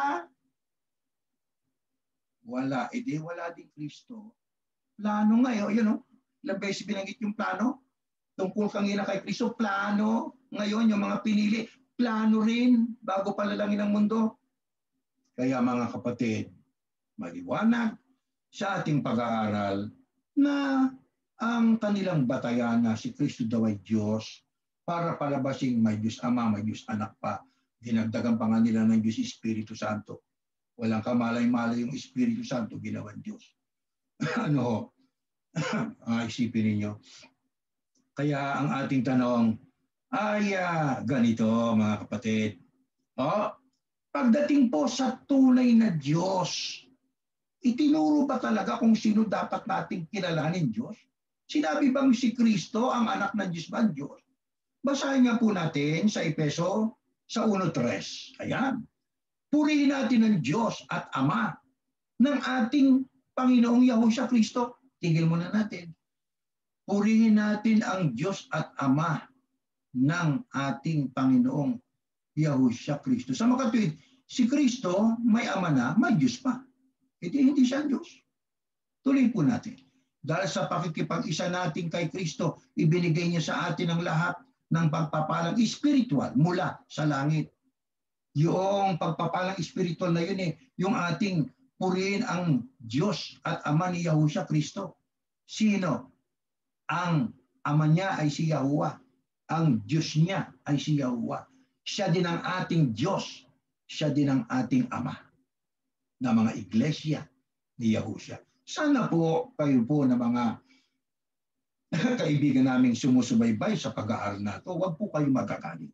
S1: Wala. E di wala din Kristo. Plano ngayon, yun o, ilang beses binanggit yung plano. Tungkol kanina kay Kristo, plano. Ngayon, yung mga pinili, plano rin bago palalangin ang mundo. Kaya mga kapatid, maliwanag sa ating pag-aaral na ang kanilang batayan na si Kristo daw ay Diyos para palabasing may Diyos Ama, may Diyos Anak pa. Dinagdagan pa nga nila ng Diyos Espiritu Santo. Walang kamalay-malay yung Espiritu Santo ginawan Diyos. Ano? Ah, isipin ninyo. Kaya ang ating tanong ay uh, ganito mga kapatid. Oh, pagdating po sa tunay na Diyos, itinuro ba talaga kung sino dapat nating kilalanin Diyos? Sinabi bang si Kristo ang anak ng Diyos ba Diyos? Basahin nga po natin sa Efeso sa one three. Ayan. Purihin natin ang Diyos at Ama ng ating Panginoong Yahushua Kristo. Tigil muna natin. Purihin natin ang Diyos at Ama ng ating Panginoong Yahushua Kristo. Sa makatuwid, si Kristo may Ama na, may Diyos pa. Hindi, hindi siya Diyos. Tuloy po natin. Dahil sa pakikipag-isa natin kay Kristo, ibinigay niya sa atin ang lahat ng pagpapalang espiritual mula sa langit. Yung pagpapalang espiritual na yun eh, yung ating purihin ang Diyos at Ama ni Yahushua Kristo. Sino? Ang Ama niya ay si Yahuwah. Ang Diyos niya ay si Yahuwah. Siya din ang ating Diyos. Siya din ang ating Ama na mga iglesia ni Yahushua. Sana po kayo po na mga kaibigan naming sumusubaybay sa pag-aaral na ito, huwag po kayo magagalit.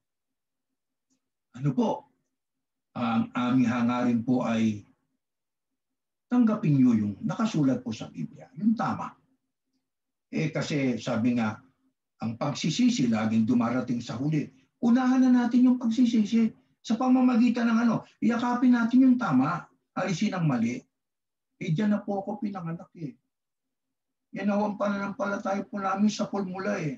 S1: Ano po? Ang aming hangarin po ay tanggapin niyo yung nakasulat po sa Biblia. Yung tama. Eh kasi sabi nga, ang pagsisisi laging dumarating sa huli. Unahan na natin yung pagsisisi sa pamamagitan ng ano, iyakapin natin yung tama, alisin ang mali. Eh dyan na po ako pinanganak eh. Yan ang pananampalataya po namin sa formula eh.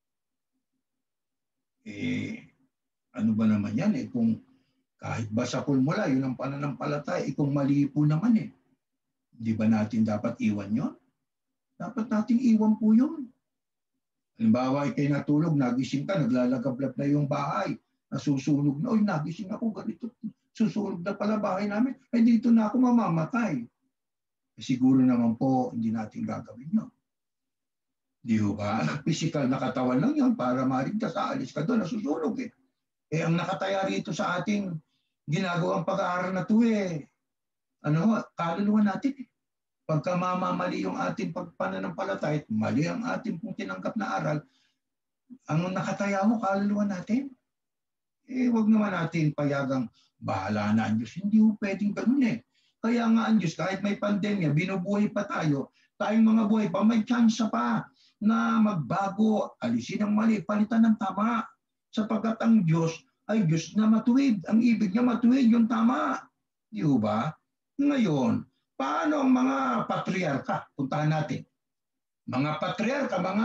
S1: Eh, ano ba naman yan eh, kung kahit ba sa formula, yun ang pananampalataya, eh kung mali po naman eh. Di ba natin dapat iwan yun? Dapat natin iwan po yun. Halimbawa, ikay natulog, nagising ka, naglalagablab na yung bahay, nasusunog na, oy, nagising ako, ganito, susunog na pala bahay namin, ay dito na ako mamamatay. Eh, siguro naman po, hindi natin gagawin yun. Di ba? Physical na katawan lang yan para marigtas, aalis ka doon, nasusunog eh. Eh, ang nakataya rito sa ating ginagawang pag-aaral na ito eh, ano, kaluluwa natin eh. Pagka mamamali yung ating pagpananampalataya, mali ang ating pong tinanggap na aral, Ang nakataya mo, kaluluwa natin. Eh, wag naman natin payagang bahala na ang Diyos. Hindi po pwedeng ganun eh. Kaya nga ang Diyos, kahit may pandemya, binubuhay pa tayo, tayong mga buhay pa, may chance pa na magbago, alisin ang mali, palitan ng tama. Sapagkat ang Diyos ay Diyos na matuwid. Ang ibig niya matuwid, yung tama. Di ba? Ngayon, paano ang mga patriarka? Puntahan natin. Mga patriarka, mga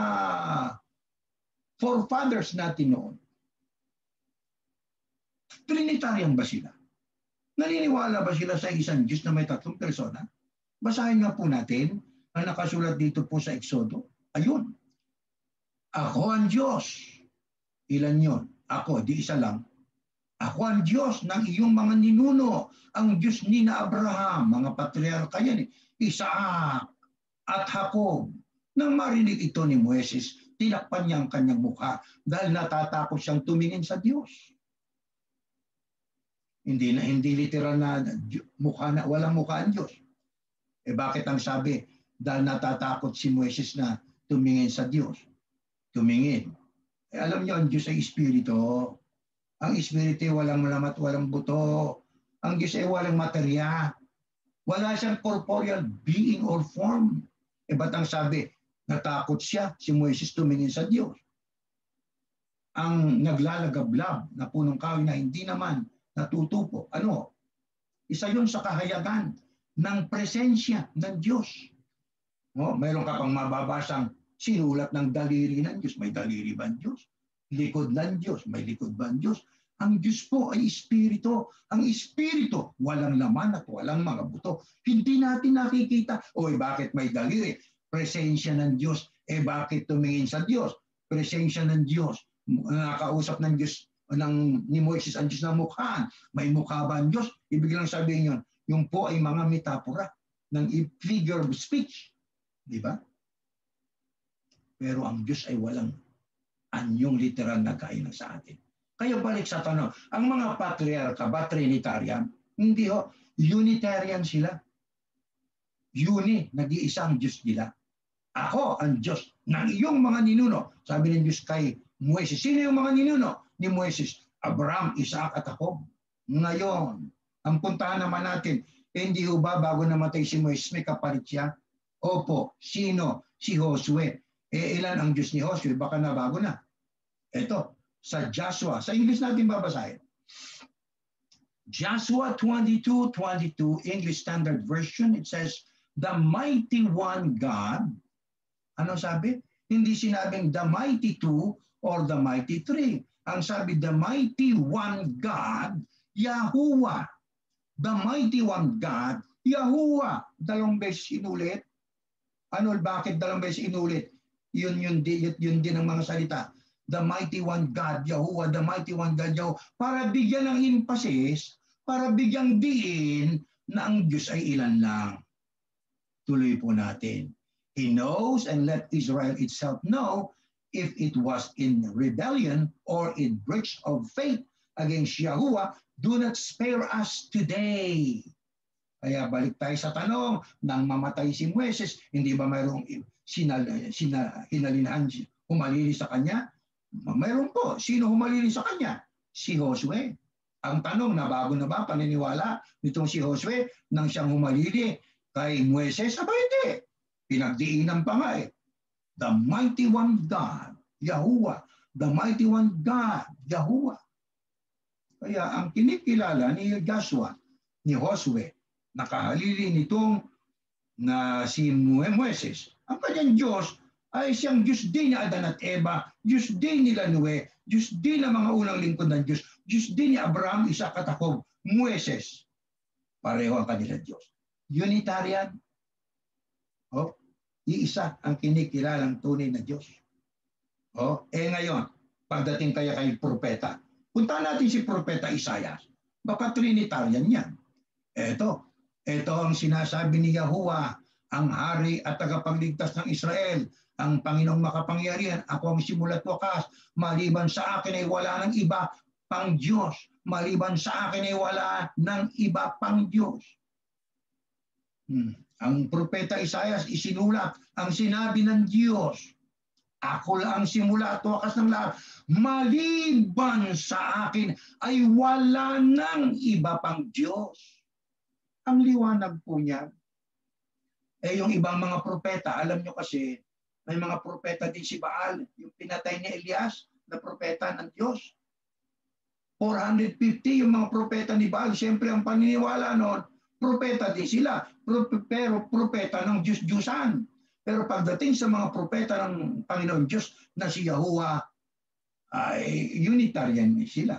S1: forefathers natin noon. Trinitarian ba sila? Naniniwala ba sila sa isang Diyos na may tatlong persona? Basahin nga po natin ang nakasulat dito po sa Exodo. Ayun. Ako ang Diyos. Ilan yon? Ako, di isa lang. Ako ang Diyos ng iyong mga ninuno. Ang Diyos ni na Abraham, mga patriarka yan, eh. Isaac at Jacob. Nang marinig ito ni Moises, tinakpan niya ang kanyang mukha dahil natatakot siyang tumingin sa Diyos. Hindi na hindi literal na mukha na walang mukha ang Diyos. Eh bakit ang sabi? Dahil natatakot si Moises na tumingin sa Diyos. Tumingin. Eh, alam niyo ang Diyos ay espiritu. Ang espiritu ay walang malamat, walang buto. Ang Diyos ay walang materya. Wala siyang corporeal being or form. Eh ba't ang sabi? Natakot siya, si Moises tumingin sa Diyos. Ang naglalagablab na punong kahoy na hindi naman natutupo. Ano? Isa yun sa kahayagan ng presensya ng Diyos. No? Mayroon ka pang mababasang sinulat ng daliri ng Diyos. May daliri ba ang Diyos? Likod ng Diyos. May likod ba ang Diyos? Ang Diyos po ay espiritu. Ang espiritu, walang laman at walang mga buto. Hindi natin nakikita. Oy, bakit may daliri? Presensya ng Diyos. Eh, bakit tumingin sa Diyos? Presensya ng Diyos. Nakakausap ng Diyos ng, ni Moises ang Diyos na mukhaan. May mukha ba ang Diyos? Ibig lang sabihin yun, yung po ay mga metapora ng figure of speech. Di ba? Pero ang Diyos ay walang anyong literal na kainan sa atin. Kaya balik sa tanong, ang mga patriarka ba Trinitarian? Hindi ho. Unitarian sila. Uni, nag-iisang Diyos nila. Ako ang Diyos ng iyong mga ninuno. Sabi ng Diyos kay Moises. Sino yung mga ninuno ni Moises? Abraham, Isaac at Jacob. Ngayon, ang puntahan naman natin, eh, hindi ho ba bago namatay si Moises, may kapalit siya? Opo, sino? Si Josue. Eh, ilan ang Diyos ni Josue? Baka nabago na. Ito, sa Joshua. Sa English natin babasahin. Joshua twenty-two twenty-two, English Standard Version, it says, the mighty one God. Ano sabi? Hindi sinabing the mighty two or the mighty three. Ang sabi, the mighty one God, Yahuwah. The mighty one God, Yahuwah. Dalawang beses inulit. Ano, bakit dalawang beses inulit? Yun, yun, yun, yun din ang mga salita. The mighty one God, Yahuwah, the mighty one God, Yahuwah. Para bigyan ng emphasis, para bigyang diin na ang Diyos ay ilan lang. Tuloy po natin. He knows and let Israel itself know if it was in rebellion or in breach of faith against Yahuwah, do not spare us today. Kaya balik tayo sa tanong, nang mamatay si Moises, hindi ba mayroong sinal, sina, hinalinahan, humalili sa kanya? Mayroon po. Sino humalili sa kanya? Si Josue. Ang tanong, nabago na ba paniniwala nitong si Josue nang siyang humalili kay Moises? Aba hindi. Pinagdiinan pa nga eh. The mighty one God, Yahuwah. The mighty one God, Yahuwah. Kaya ang kinikilala ni Joshua, ni Josue, nakahalili nitong na si Moises, ang kanyang Diyos ay siyang Diyos din ni Adan at Eva, Diyos din nila Noe, Diyos din ng mga unang lingkod ng Diyos, Diyos din ni Abraham, Isaac at Jacob, Moises. Pareho ang kanila Diyos. Unitarian. Oh, iisa ang kinikilalang tunay na Diyos. Oh, eh ngayon, pagdating kaya kay propeta, punta natin si propeta Isaiah. Baka Trinitarian yan. Eto, eto ang sinasabi ni Yahuwah, ang hari at tagapagligtas ng Israel, ang Panginoong makapangyarihan. Ako ang simula't wakas. Maliban sa akin ay wala ng iba pang Diyos. Maliban sa akin ay wala ng iba pang Diyos. Hmm. Ang propeta Isaiah isinulat ang sinabi ng Diyos. Ako lang ang simula at wakas ng lahat. Maliban sa akin ay wala nang iba pang Diyos. Ang liwanag po niya. Eh yung ibang mga propeta, alam nyo kasi, may mga propeta din si Baal, yung pinatay ni Elias na propeta ng Diyos. four hundred fifty yung mga propeta ni Baal. Siyempre ang paniniwala noon, propeta din sila, pero propeta ng Diyos-Diyusan. Pero pagdating sa mga propeta ng Panginoon Diyos na si Yahuwah, ay Unitarian sila.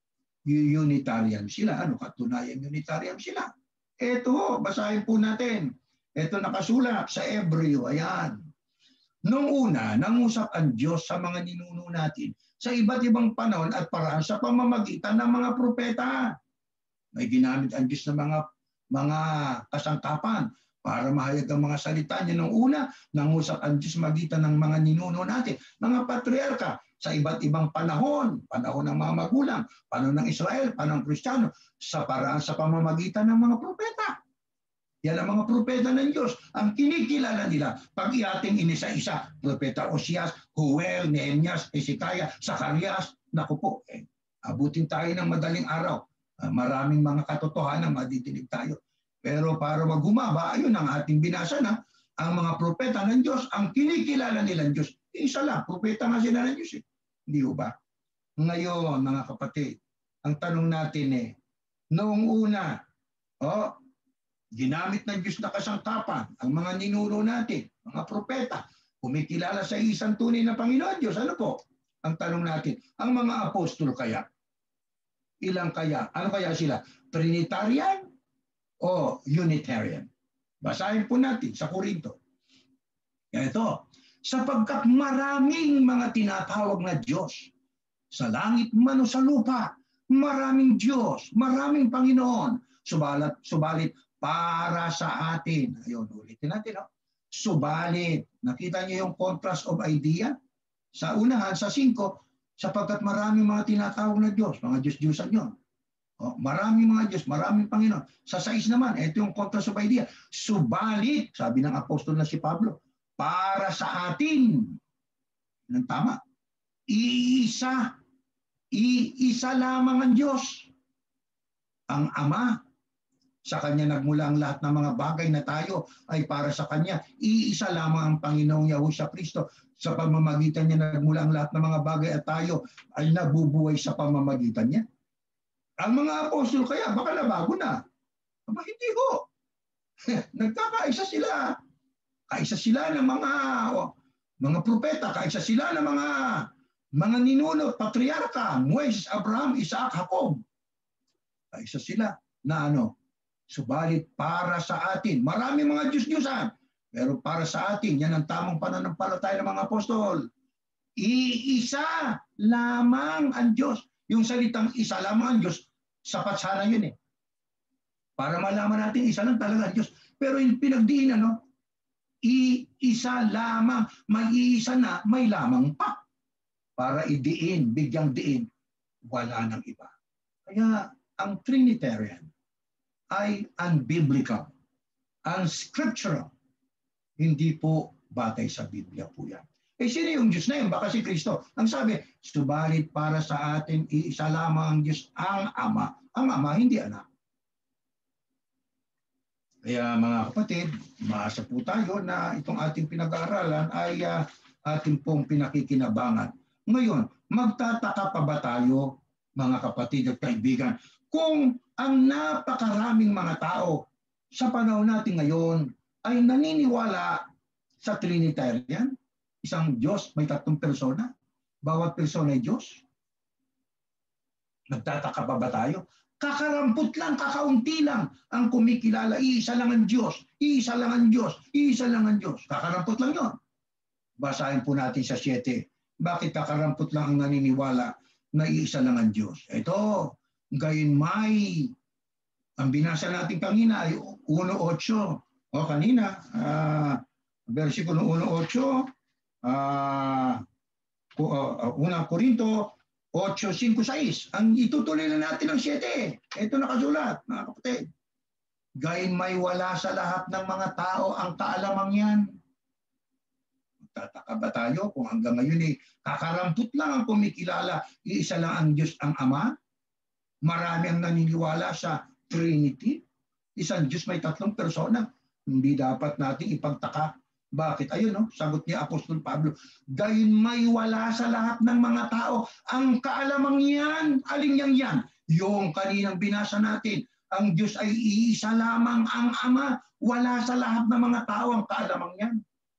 S1: Unitarian sila. Ano katunayan Unitarian sila? Ito, basahin po natin. Ito nakasulat sa Hebreo. Ayan. Noong una, nangusap ang Diyos sa mga ninuno natin sa iba't ibang panahon at paraan sa pamamagitan ng mga propeta. May ginamit ang Diyos ng mga mga kasangkapan para mahayag ang mga salita niya. Noong una, nangusap ang Diyos magitan ng mga ninuno natin, mga patriarka, sa iba't ibang panahon, panahon ng mga magulang, panahon ng Israel, panahon ng Kristiyano, sa paraan sa pamamagitan ng mga propeta. Yan ang mga propeta ng Diyos. Ang kinikilala nila, pag iating inisa-isa, propeta Osias, Joel, Nehemias, Hezekiah, Zacarias, naku po, eh, abutin tayo ng madaling araw. Uh, maraming mga katotohanan madidinig tayo. Pero para wag humaba, ayun ang ating binasa na, ang mga propeta ng Diyos, ang kinikilala nilang Diyos, isa lang, propeta nga sila ng Diyos. Eh. Hindi ba? Ngayon, mga kapatid, ang tanong natin eh, noong una, oh, ginamit ng Diyos na kasangkapan, ang mga ninuno natin, mga propeta, kumikilala sa isang tunay na Panginoon Diyos. Ano po? Ang tanong natin, ang mga apostol kaya, ilang kaya? Ano kaya sila? Trinitarian o Unitarian? Basahin po natin sa Korinto. Ito, sapagkat maraming mga tinatawag na Diyos, sa langit man o sa lupa, maraming Diyos, maraming Panginoon, subalit, subalit para sa atin. Ayun, ulitin natin. No? Subalit, nakita niyo yung contrast of idea? Sa unahan, sa cinco, sapagkat maraming mga tinatawag na Diyos, mga Diyos-Diyusan yun. O, maraming mga Diyos, maraming Panginoon. Sa sais naman, ito yung contrast of idea. Subalit, sabi ng apostol na si Pablo, para sa atin, ng tama, iisa, iisa lamang ang Diyos, ang Ama. Sa Kanya nagmula ang lahat ng mga bagay na tayo ay para sa Kanya. Iisa lamang ang Panginoong Yahushua Kristo. Sa pamamagitan niya nagmula ang lahat ng mga bagay at tayo ay nabubuhay sa pamamagitan niya. Ang mga apostol kaya, baka nabago na. Aba, hindi ho. Nagkakaisa sila. Kaisa sila ng mga oh, mga propeta, kaisa sila ng mga mga ninuno, patriarka, Moises, Abraham, Isaac, Jacob. Kaisa sila na ano, subalit para sa atin. Marami mga Diyos-Diyusan, pero para sa atin, yan ang tamang pananampalataya ng mga apostol. Iisa lamang ang Diyos. Yung salitang isa lamang ang Diyos, sapat sana yun eh. Para malaman natin, isa lang talaga ang Diyos. Pero yung pinagdiin, ano, iisa lamang, may iisa na, may lamang pa. Para idiin, bigyang diin, wala nang iba. Kaya ang Trinitarian ay unbiblical, unscriptural. Hindi po batay sa Biblia po yan. Eh sino yung Diyos na yun? Baka si Kristo. Ang sabi, subalit para sa atin, iisa lamang ang Diyos, ang Ama. Ang Ama, hindi Anak. Kaya mga kapatid, maasa po tayo na itong ating pinag-aaralan ay uh, ating pong pinakikinabangan. Ngayon, magtataka pa ba tayo, mga kapatid at kaibigan, kung ang napakaraming mga tao sa panahon natin ngayon ay naniniwala sa Trinitarian? Isang Diyos, may tatlong persona. Bawat persona ay Diyos. Nagtataka pa ba tayo? Kakarampot lang, kakaunti lang ang kumikilala. Iisa lang ang Diyos. Iisa lang ang Diyos. Iisa lang ang Diyos. Kakarampot lang yun. Basahin po natin sa siyete. Bakit kakarampot lang ang naniniwala na iisa lang ang Diyos? Ito, gayon may, ang binasa natin kanina ay one eight. O kanina, uh, versikulo one eight, uh, uh, unang Korinto, eight five six. Ang itutuloy na natin ang siyete. Ito nakasulat, mga kapatid. Gayon may wala sa lahat ng mga tao ang kaalamang yan. Tataka ba tayo kung hanggang ngayon eh, kakarampot lang ang kumikilala, iisa lang ang Diyos ang Ama? Marami ang naniniwala sa Trinity. Isang Diyos may tatlong persona. Hindi dapat nating ipagtaka. Bakit? Ayun, no? Sagot ni Apostol Pablo, gayon may wala sa lahat ng mga tao ang kaalamang yan. Alin yang yan? Yung kaninang binasa natin, ang Diyos ay iisa lamang ang Ama. Wala sa lahat ng mga tao ang kaalamang yan.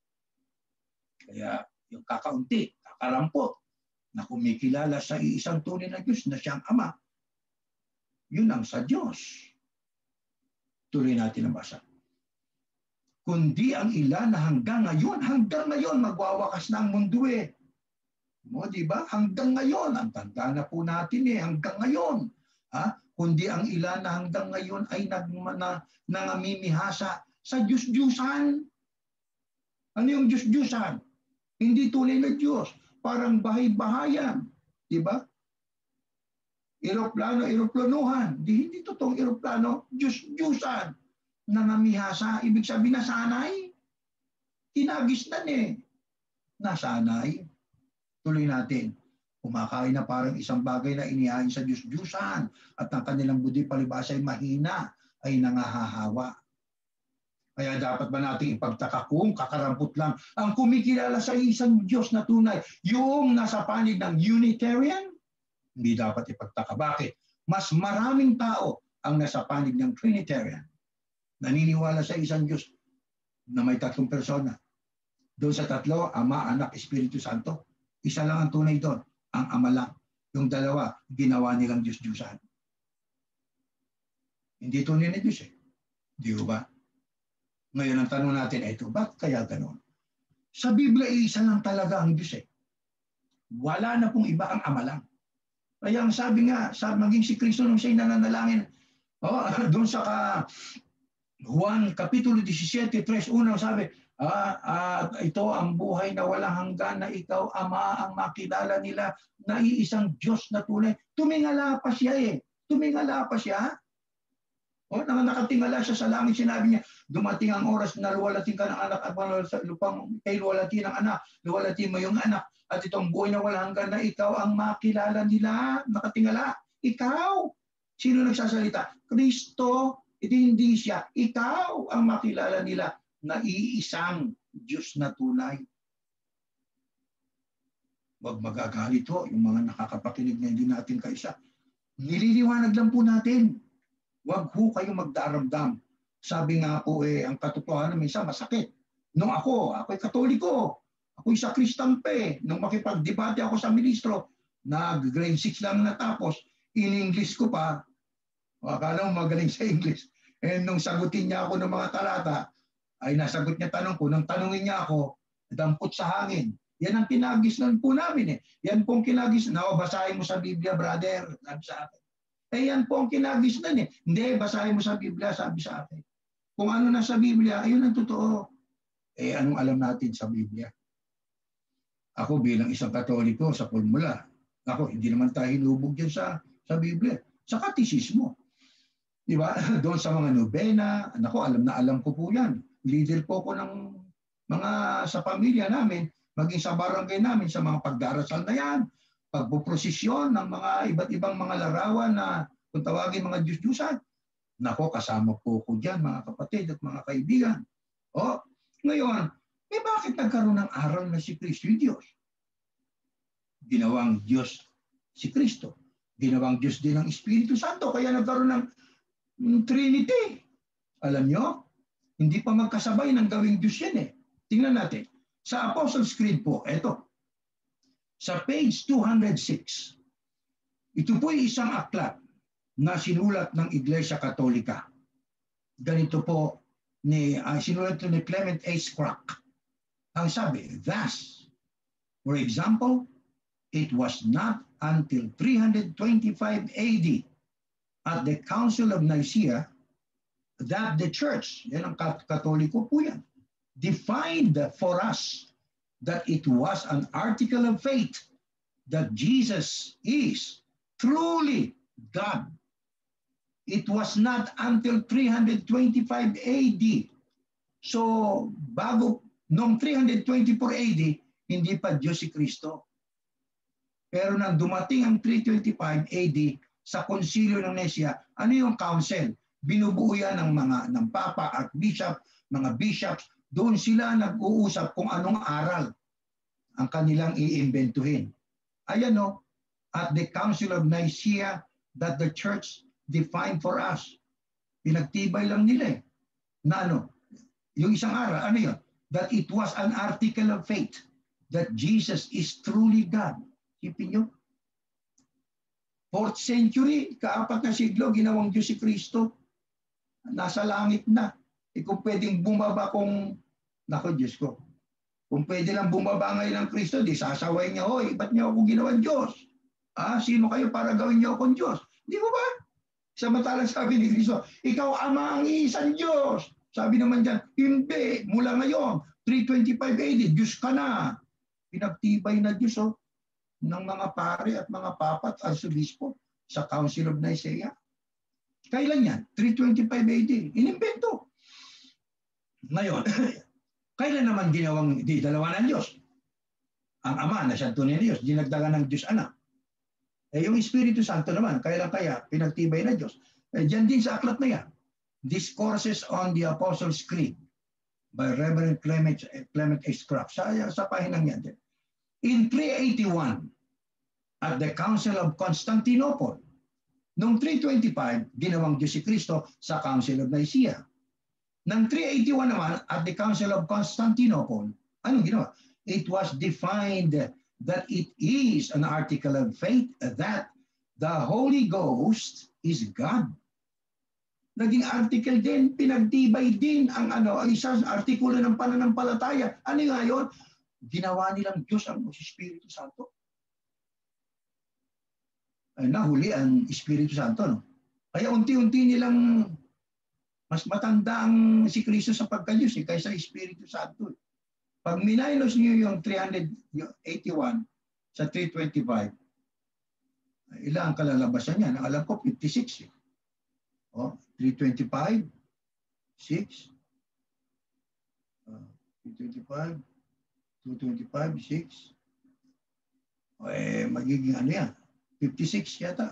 S1: Kaya yung kakaunti, kakarampot, na kumikilala sa iisang tunay na Diyos na siyang Ama, yun ang sa Diyos. Tuloy natin ang basa. Kundi ang ilan na hanggang ngayon, hanggang ngayon, magwawakas na ang mundo eh. Mo, di ba? Hanggang ngayon, ang tanda na po natin eh, hanggang ngayon. Ha? Kundi ang ilan na hanggang ngayon ay nag, na, nangamimihasa sa Diyos-Diyusan. Ano yung Diyos-Diyusan? Hindi tunay na Diyos. Parang bahay-bahayan. Di ba? Eroplano, eroplanuhan. Di, hindi totoong eroplano. Diyos-Diyusan. Nangamihasa, ibig sabihin nasanay. Kinagisnan eh. Nasanay. Tuloy natin. Kumakain na parang isang bagay na inihain sa Diyos-Diyusan at ang kanilang budi palibasa ay mahina, ay nangahahawa. Kaya dapat ba nating ipagtaka kung kakarampot lang ang kumikilala sa isang Diyos na tunay, yung nasa panig ng Unitarian? Hindi dapat ipagtaka. Bakit? Mas maraming tao ang nasa panig ng Trinitarian. Naniniwala sa isang Diyos na may tatlong persona. Doon sa tatlo, Ama, Anak, Espiritu Santo. Isa lang ang tunay doon, ang Ama lang. Yung dalawa, ginawa nilang Diyos-Diyusan. Hindi tunay na Diyos eh. Di ba? Ngayon ang tanong natin, eto, bakit kaya ganoon? Sa Biblia, isa lang talaga ang Diyos eh. Wala na pong iba, ang Ama lang. Kaya ang sabi nga, sa maging si Kristo nung siya'y nananalangin, oh, doon sa ka, Juan Kapitulo seventeen, tres one, sabi, ah, ah, ito ang buhay na walang hanggan na ikaw, Ama, ang makilala nila na iisang Diyos na tunay. Tumingala pa siya eh. Tumingala pa siya. O, nang nakatingala siya sa langit, sinabi niya, dumating ang oras na luwalatin ka ng anak at sa lupang kay luwalatin ng anak, luwalatin mo yung anak. At itong buhay na walang hanggan na ikaw ang makilala nila. Nakatingala. Ikaw. Sino nagsasalita? Kristo. Ito hindi siya. Ikaw ang makilala nila na iisang Diyos na tunay. Huwag magagalit ho yung mga nakakapakinig na hindi natin kaisa. Nililiwanag lang po natin. Huwag ho kayong magdaramdam. Sabi nga po eh, ang katotohanan minsan masakit. Nung ako, ako'y Katoliko, ako'y sakristang pe, nung makipagdebate ako sa ministro, nag-grade six lang natapos, in English ko pa, akala mo magaling sa English. And nung sagutin niya ako ng mga talata, ay nasagot niya tanong ko, nung tanungin niya ako, dampot sa hangin. Yan ang kinagisnan po namin eh. Yan pong kinagisnan. Now, basahin mo sa Biblia, brother, sabi sa akin. Eh yan po ang kinagisnan eh. Hindi, basahin mo sa Biblia, sabi sa akin. Kung ano na sa Biblia, ayun ang totoo. Eh anong alam natin sa Biblia? Ako bilang isang Katoliko sa formula, ako hindi naman tayo hinubog dyan sa, sa Biblia. Sa katisismo. Di ba? Doon sa mga nobena, nako, alam na alam ko po yan. Leader po ko ng mga sa pamilya namin, maging sa barangay namin, sa mga pagdarasal na yan, pagpuprosesyon ng mga iba't ibang mga larawan na kung tawagin mga Diyos-Diyusan. Nako, kasama po ko dyan, mga kapatid at mga kaibigan. O, ngayon, eh bakit nagkaroon ng aral na si Kristo Diyos? Ginawang Diyos si Kristo. Ginawang Diyos din ng Espiritu Santo. Kaya nagkaroon ng Trinity. Alam nyo, hindi pa magkasabay ng gawing Diyos yan eh. Tingnan natin. Sa Apostles' Creed po, eto. Sa page two oh six, ito po ay isang aklat na sinulat ng Iglesia Katolika. Ganito po, ni, uh, sinulat ito ni Clement A. Scrock. Ang sabi, thus, for example, it was not until three twenty-five A D at the Council of Nicaea that the Church, yan ang Katoliko po yan, defined for us that it was an article of faith that Jesus is truly God. It was not until three twenty-five A D. So, bago Noong three twenty-four A D, hindi pa Diyos si Kristo. Pero nang dumating ang three twenty-five A D sa konsilyo ng Nicea, ano yung council? Binubuo yan ng mga ng Papa at Bishop, mga bishops. Doon sila nag-uusap kung anong aral ang kanilang iimbentuhin. Ayan o, at the Council of Nicaea that the church defined for us. Pinagtibay lang nila eh. Na ano, yung isang aral, ano yun? That it was an article of faith that Jesus is truly God. Sipin nyo, fourth century, kaapat na siglo, ginawang Diyos si Kristo. Nasa langit na. E kung pwedeng bumaba kung, nako Diyos ko, kung pwede lang bumaba ngayon ng Kristo, di sasaway niya, hoy, ba't niyo ako ginawang Diyos? Ah, sino kayo para gawin niyo akong Diyos? Di ba ba? Samantalang sabi ni Kristo, ikaw ama ang isang Diyos. Sabi naman dyan, hindi, mula ngayon, three twenty-five A D, Diyos ka na. Pinagtibay na Diyos oh, ng mga pare at mga papat at arsobispo sa Council of Nicaea. Kailan yan? three twenty-five A D. Inimbento. Ngayon, kailan naman ginawang di dalawa ng Diyos? Ang Ama na siyang tunay na Diyos, dinagdagan ng Diyos Anak. Eh, yung Espiritu Santo naman, kailan kaya pinagtibay na Diyos? Eh, diyan din sa aklat na yan. Discourses on the Apostles' Creed by Reverend Clement, Clement H. Craft. Sa, sa pahinang yan din. In three eighty-one, at the Council of Constantinople, noong three twenty-five, ginawang Diyos si Kristo sa Council of Nicaea. Nang three eighty-one naman, at the Council of Constantinople, anong ginawa? It was defined that it is an article of faith that the Holy Ghost is God. Naging article din, pinagtibay din ang ano, ang isang artikulo ng pananampalataya. Ano nga yun? Ginawa nilang Diyos ang Espiritu Santo. Ay, nahuli ang Espiritu Santo. No? Kaya unti-unti nilang mas matanda ang si Kristo sa pagka-Diyos eh, kaysa Espiritu Santo. Eh. Pag minaylos niyo yung three eighty-one sa three twenty-five, ilang kalalabasan niya? Alam ko, fifty-six. Eh. Oh, three twenty-five, six, uh, three twenty-five, two twenty-five, six, o eh, magiging ano yan? fifty-six yata.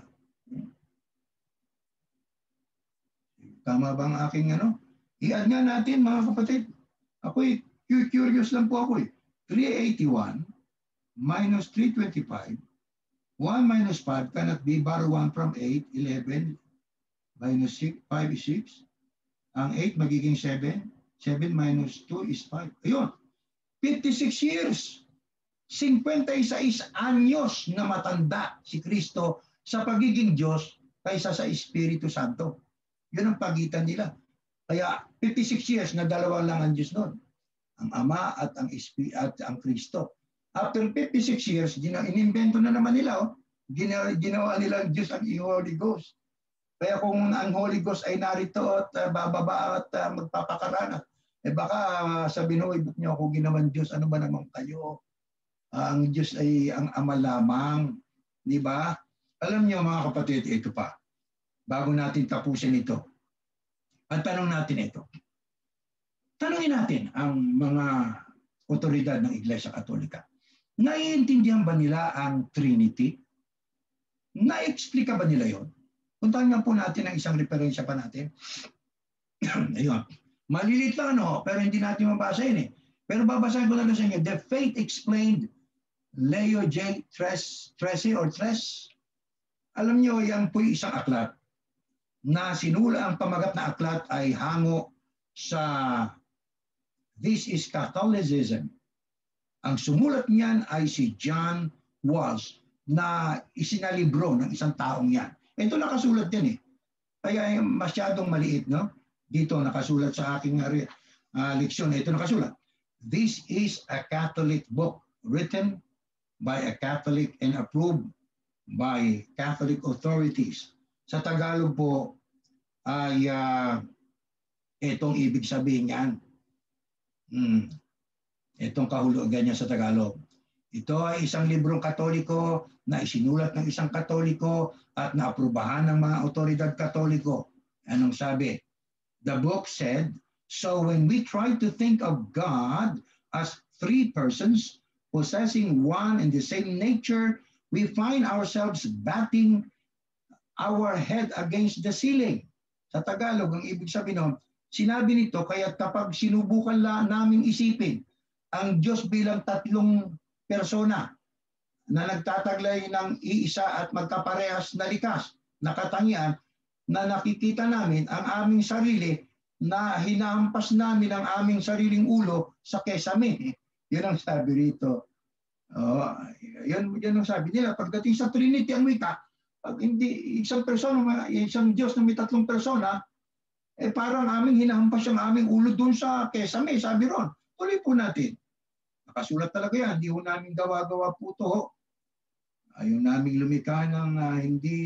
S1: Tama ba ang aking ano? I-add nga natin mga kapatid. Ako'y curious lang po ako eh. three eighty-one minus three twenty-five, one minus five cannot be borrow one from eight, eleven, minus six, five is six. Ang eight magiging seven. seven minus two is five. Ayun. fifty-six years. fifty-six anyos na matanda si Kristo sa pagiging Diyos kaysa sa Espiritu Santo. Yun ang pagitan nila. Kaya fifty-six years na dalawa lang ang Diyos noon. Ang Ama at ang Espiritu at ang Kristo. After fifty-six years, inimbento na naman nila. Oh. Ginawa, ginawa nila ang Diyos ang Holy Ghost. Kaya kung ang Holy Ghost ay narito at uh, bababa at uh, magpapakarana, eh baka uh, sabihin ho, ibig niyo ako ginawan Diyos, ano ba naman kayo? Uh, ang Diyos ay ang Ama lamang. Di ba? Alam niyo mga kapatid, ito pa. Bago natin tapusin ito, ang tanong natin ito. Tanungin natin ang mga otoridad ng Iglesia Katolika. Naiintindihan ba nila ang Trinity? Na-explica ba nila yon? Puntahan nga po natin ang isang referensya pa natin. Ayun. Malilit lang ano, pero hindi natin mabasa yun eh. Pero babasahin ko lang sa inyo. The Faith Explained, Leo J. Tres, Trece or Tres. Alam nyo, yan po isang aklat na sinula, ang pamagat na aklat ay hango sa This is Catholicism. Ang sumulat niyan ay si John Walsh na isinalibro ng isang taong yan. Ito nakasulat din eh. Kaya masyadong maliit, no? Dito nakasulat sa aking uh, leksyon. Ito nakasulat. This is a Catholic book written by a Catholic and approved by Catholic authorities. Sa Tagalog po ay uh, itong ibig sabihin yan. Hmm. Itong kahulugan niya sa Tagalog. Ito ay isang librong Katoliko na isinulat ng isang Katoliko at naaprubahan ng mga otoridad Katoliko. Anong sabi? The book said, so when we try to think of God as three persons possessing one and the same nature, we find ourselves batting our head against the ceiling. Sa Tagalog, ang ibig sabihin nun, sinabi nito, kaya kapag sinubukan lang namin isipin ang Diyos bilang tatlong persona na nagtataglay ng iisa at magkaparehas na likas, na katangian, na nakikita namin ang aming sarili na hinahampas namin ang aming sariling ulo sa kesame. Yun ang sabi rito. Oh, yun, yun ang sabi nila. Pagdating sa Trinity ang wika, pag hindi isang persona, isang Diyos na may tatlong persona, eh parang aming hinahampas yung aming ulo dun sa kesame, sabi ron. Tuloy po natin. Nakasulat talaga yan. Hindi ho namin gawa-gawa po ito. Ayaw namin lumikha ng uh, hindi,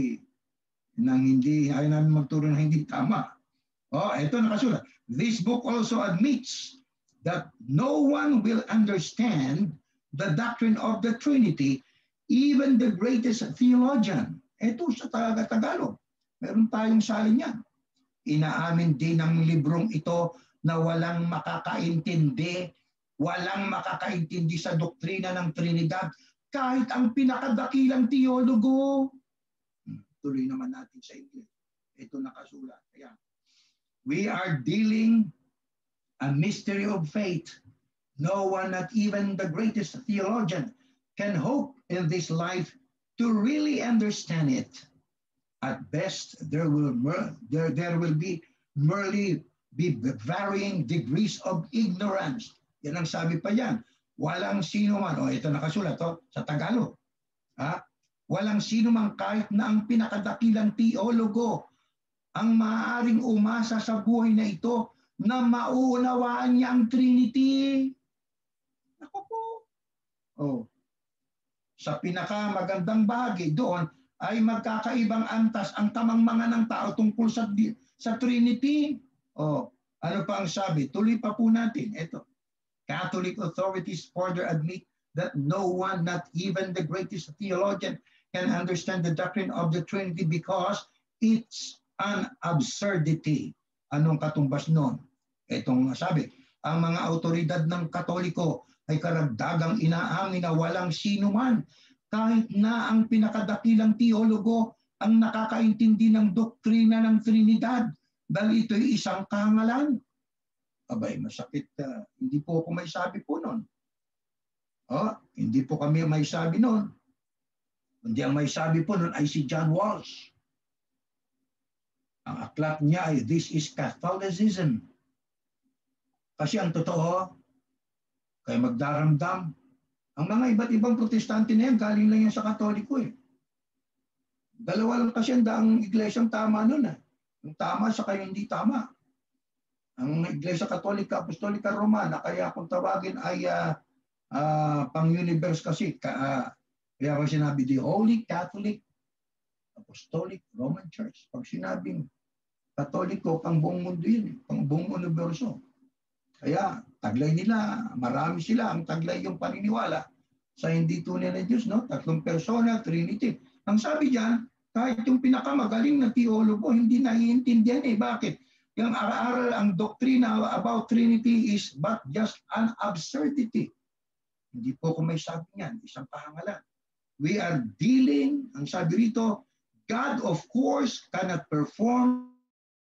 S1: ng hindi, ayaw namin magturo ng hindi tama. Oh, ito nakasulat. This book also admits that no one will understand the doctrine of the Trinity, even the greatest theologian. Ito sa Tagalog. Meron tayong salin yan. Inaamin din ng librong ito na walang makakaintindi, walang makakaintindi sa doktrina ng Trinidad, kahit ang pinakadakilang teologo. Tuloy naman natin sa English. Ito nakasulat. Ayan. We are dealing a mystery of faith. No one, not even the greatest theologian, can hope in this life to really understand it. At best, there will, there, there will be merely be varying degrees of ignorance. Yan ang sabi pa yan. Walang sino man, o oh, ito nakasulat to, sa Tagalog. Ha? Walang sino man kahit na ang pinakadakilang teologo ang maaaring umasa sa buhay na ito na mauunawaan niya ang Trinity. Ako po. Oh. Sa pinakamagandang bahagi doon ay magkakaibang antas ang kamangmangan ng tao tungkol sa, sa Trinity. Oh, ano pa ang sabi? Tuloy pa po natin. Ito. Catholic authorities further admit that no one, not even the greatest theologian, can understand the doctrine of the Trinity because it's an absurdity. Anong katumbas nun? Itong sabi, ang mga autoridad ng Katoliko ay karagdagang inaamin na walang sino man, kahit na ang pinakadakilang teologo ang nakakaintindi ng doktrina ng Trinidad dahil ito'y isang kahangalan. Abay, masakit. Uh, hindi po ako may sabi po nun. Oh, hindi po kami may sabi nun. Hindi ang may sabi po nun ay si John Walsh. Ang aklat niya ay This is Catholicism. Kasi ang totoo, kaya magdaramdam, ang mga iba't ibang protestante na yan, galing lang yan sa Katoliko eh. Dalawa lang kasi ang daang iglesyang tama nun eh. Yung tama sa kayo hindi tama. Ang Iglesia Katolika, Apostolika Romana, kaya kung tawagin ay uh, uh, pang-universe kasi, ka, uh, kaya kung sinabi, the Holy Catholic Apostolic Roman Church. Pag sinabing Katoliko, pang buong mundo yun, pang buong universo. Kaya taglay nila, marami sila, ang taglay yung paniniwala sa hindi tunay na Diyos, no? Tatlong persona, Trinity. Ang sabi diyan, kahit yung pinakamagaling na teologo, hindi naiintindihan eh. Bakit? Yung aral ang doktrina about Trinity is but just an absurdity. Hindi po ko may sabi niyan, isang kahangalan. We are dealing, ang sabi rito, God of course cannot perform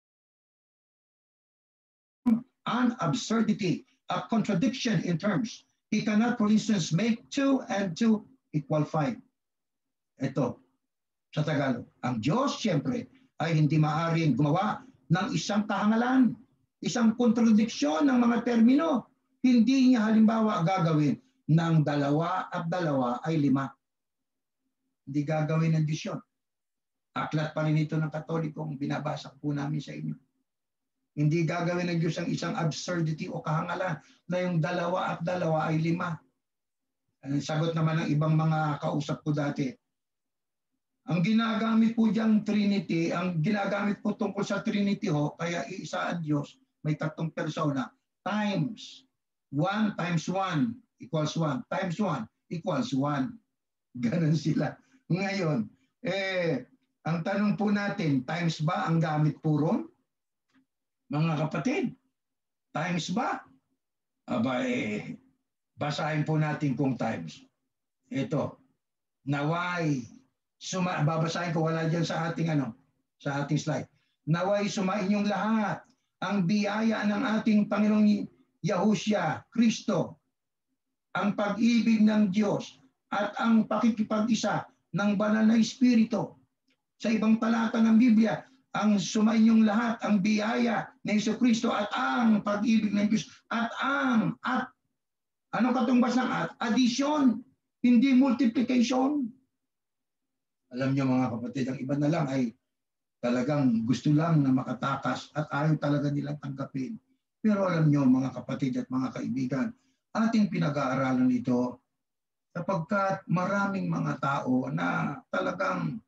S1: an absurdity, a contradiction in terms. He cannot, for instance, make two and two equal five. Ito, sa Tagalog. Ang Diyos, siyempre, ay hindi maaaring gumawa ng isang kahangalan, isang kontradiksyon ng mga termino. Hindi niya halimbawa gagawin ng dalawa at dalawa ay lima. Hindi gagawin ng Diyos yun. Aklat pa rin ito ng Katolikong binabasa po namin sa inyo. Hindi gagawin ng Diyos ang isang absurdity o kahangalan na yung dalawa at dalawa ay lima. Ang sagot naman ng ibang mga kausap ko dati, ang ginagamit po diyang Trinity, ang ginagamit po tungkol sa Trinity ho, kaya iisa ang Diyos, may tatlong persona, times one times one equals one, times one equals one. Ganon sila. Ngayon, eh, ang tanong po natin, times ba ang gamit po ron? Mga kapatid, times ba? Aba, eh, basahin po natin kung times. Ito, naway, suma, babasahin ko, wala dyan sa ating, ano, sa ating slide. Naway sumainyong lahat ang biyaya ng ating Panginoong Yahushua, Kristo, ang pag-ibig ng Diyos at ang pakikipag-isa ng banal na Espiritu. Sa ibang talata ng Biblia, ang sumainyong lahat ang biyaya ng Jesucristo at ang pag-ibig ng Diyos at ang at anong katumbas ng at? Addition, hindi multiplication. Alam niyo mga kapatid, ang iba na lang ay talagang gusto lang na makatakas at ayaw talaga nilang tanggapin. Pero alam niyo mga kapatid at mga kaibigan, ating pinag-aaralan ito sapagkat maraming mga tao na talagang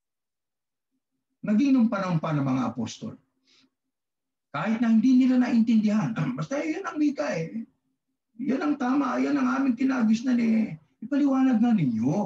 S1: naging panahon pa ng mga apostol. Kahit na hindi nila naintindihan, basta yun ang wika eh. Yan ang tama, yan ang aming kinagisnan eh. Ipaliwanag na ninyo.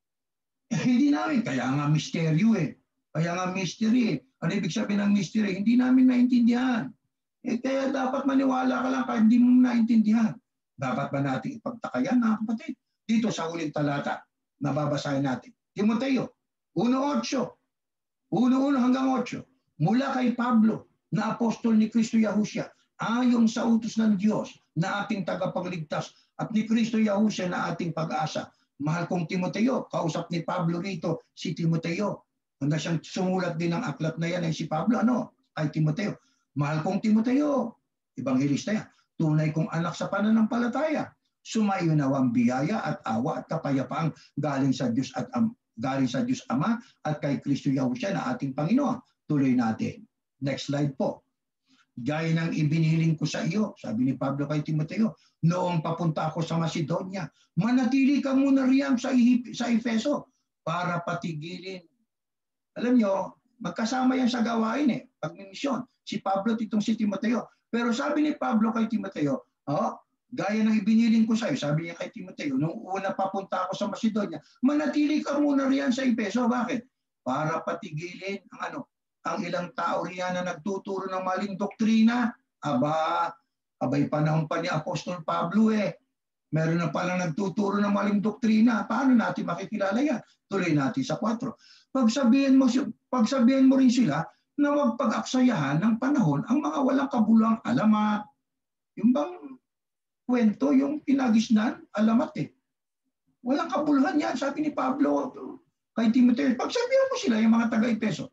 S1: Eh, hindi namin, kaya nga misteryo eh. Kaya nga mystery eh. Ano ibig sabihin ng mystery? Hindi namin naintindihan. Eh, kaya dapat maniwala ka lang kahit hindi mo naintindihan. Dapat ba natin ipagtakayan mga kapatid? Dito sa uling talata, nababasahin natin. Timoteo, one eight. one one hanggang eight. Mula kay Pablo, na apostol ni Kristo Yahushua, ayon sa utos ng Diyos na ating tagapagligtas at ni Kristo Yahushua na ating pag-asa. Mahal kong Timoteo, kausap ni Pablo rito si Timoteo. Handa siyang sumulat din ng aklat na yan ay si Pablo, ano? Kay Timoteo. Mahal kong Timoteo, Ebanghelista yan, tunay kong anak sa pananampalataya. Sumayo nawang biyaya at awa at kapayapaang galing sa Diyos at um, galing sa Diyos Ama at kay Kristo Yahushua na ating Panginoon. Tuloy natin. Next slide po. Gaya ng ibiniling ko sa iyo, sabi ni Pablo kay Timoteo, noong papunta ako sa Macedonia, manatili ka muna riyan sa, sa Efeso para patigilin. Alam nyo, magkasama yan sa gawain eh, pagmimisyon. Si Pablo at itong si Timoteo. Pero sabi ni Pablo kay Timoteo, oh, gaya ng ibiniling ko sa iyo, sabi niya kay Timoteo, nung una papunta ako sa Macedonia, manatili ka muna riyan sa Efeso. Bakit? Para patigilin ang ano, ang ilang tao riyan na nagtuturo ng maling doktrina. Aba, abay panahon pa ni Apostol Pablo eh. Meron na palang nagtuturo ng maling doktrina. Paano natin makikilala yan? Tuloy natin sa four. Pagsabihin mo, pagsabihin mo rin sila na huwag pag-aksayahan ng panahon ang mga walang kabuluhang alamat. Yung bang kwento, yung pinagisnan, alamat eh. Walang kabuluhan yan, sabi ni Pablo kay Timoteo. Pagsabihin mo sila, yung mga taga-Efeso.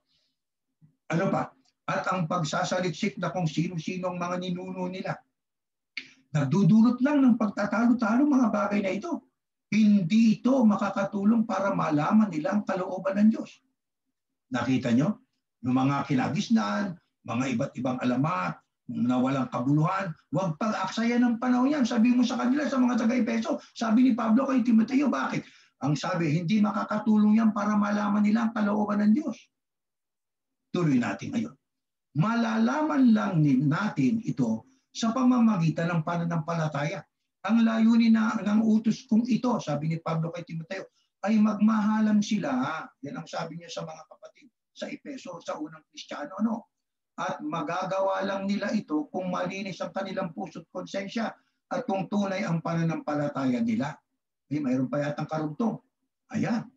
S1: Ano pa? At ang pagsasaliksik na kung sino-sinong mga ninuno nila. Nagdudulot lang ng pagtatalo-talo mga bagay na ito. Hindi ito makakatulong para malaman nila ang kalooban ng Diyos. Nakita nyo? Yung mga kinagisnan, mga iba't ibang alamat, na walang kabuluhan, huwag pag-aksaya ng panahon yan. Sabi mo sa kanila, sa mga taga-Efeso, sabi ni Pablo kay Timoteo, bakit? Ang sabi, hindi makakatulong yan para malaman nila ang kalooban ng Diyos. Tuloy natin ngayon. Malalaman lang natin ito sa pamamagitan ng pananampalataya. Ang layunin na, ng utos kong ito, sabi ni Pablo kay Timoteo, ay magmahalan sila. Yan ang sabi niya sa mga kapatid sa Efeso, sa unang Kristiyano. Ano? At magagawa lang nila ito kung malinis ang kanilang puso't konsensya at kung tunay ang pananampalataya nila. Eh, mayroon pa yatang karugtong. Ayan.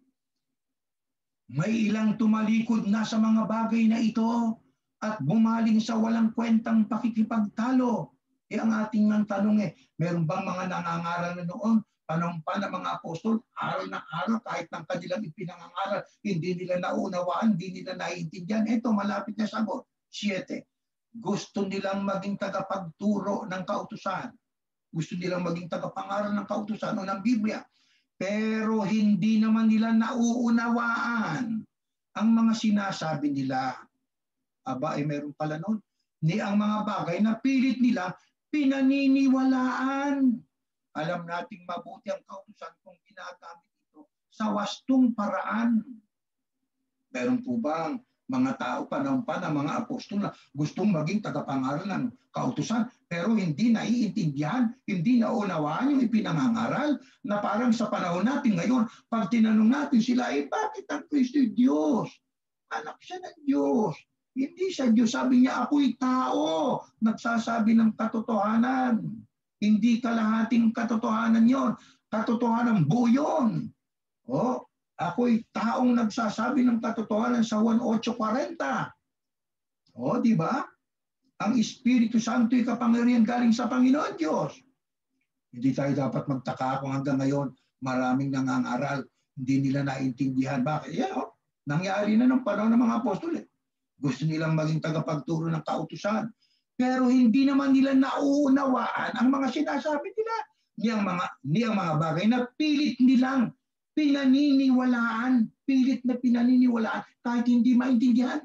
S1: May ilang tumalikod na sa mga bagay na ito at bumaling sa walang kwentang pakikipagtalo. Eh ang ating nang tanong eh, meron bang mga nangangaral na noon, panahon pa ng mga apostol, aral na aral kahit ng kanilang ipinangangaral, hindi nila naunawaan, hindi nila naiintindihan. Ito, malapit na sagot. Siete. Gusto nilang maging tagapagturo ng kautusan. Gusto nilang maging tagapangaral ng kautusan o ng Biblia. Pero hindi naman nila nauunawaan ang mga sinasabi nila. Aba, ay meron pala nun. Ni ang mga bagay na pilit nila pinaniniwalaan. Alam nating mabuti ang kautusan kung ginagamit ito sa wastong paraan. Meron po bang mga tao panahon pa ng mga apostol na gustong maging tagapangaral ng kautusan pero hindi naiintindihan, hindi naunawaan yung ipinangangaral na parang sa panahon natin ngayon, pag tinanong natin sila, eh bakit ang Kristo Diyos? Anak siya ng Diyos. Hindi siya Diyos. Sabi niya, ako'y tao. Nagsasabi ng katotohanan. Hindi kalahating katotohanan yon. Katotohanan buo yun. O, ako'y taong nagsasabi ng katotohanan sa Juan eight forty. O, di ba? Ang Espiritu Santo'y kapangyarihan galing sa Panginoon Diyos. Hindi tayo dapat magtaka kung hanggang ngayon maraming nangangaral, hindi nila naintindihan. Bakit? Yan, oh, nangyari na ng panahon ng mga apostol. Eh. Gusto nilang maging tagapagturo ng kautusan. Pero hindi naman nila nauunawaan ang mga sinasabi nila. Niyang mga, niyang mga bagay na pilit nilang pinaniniwalaan. Pilit na pinaniniwalaan kahit hindi maintindihan.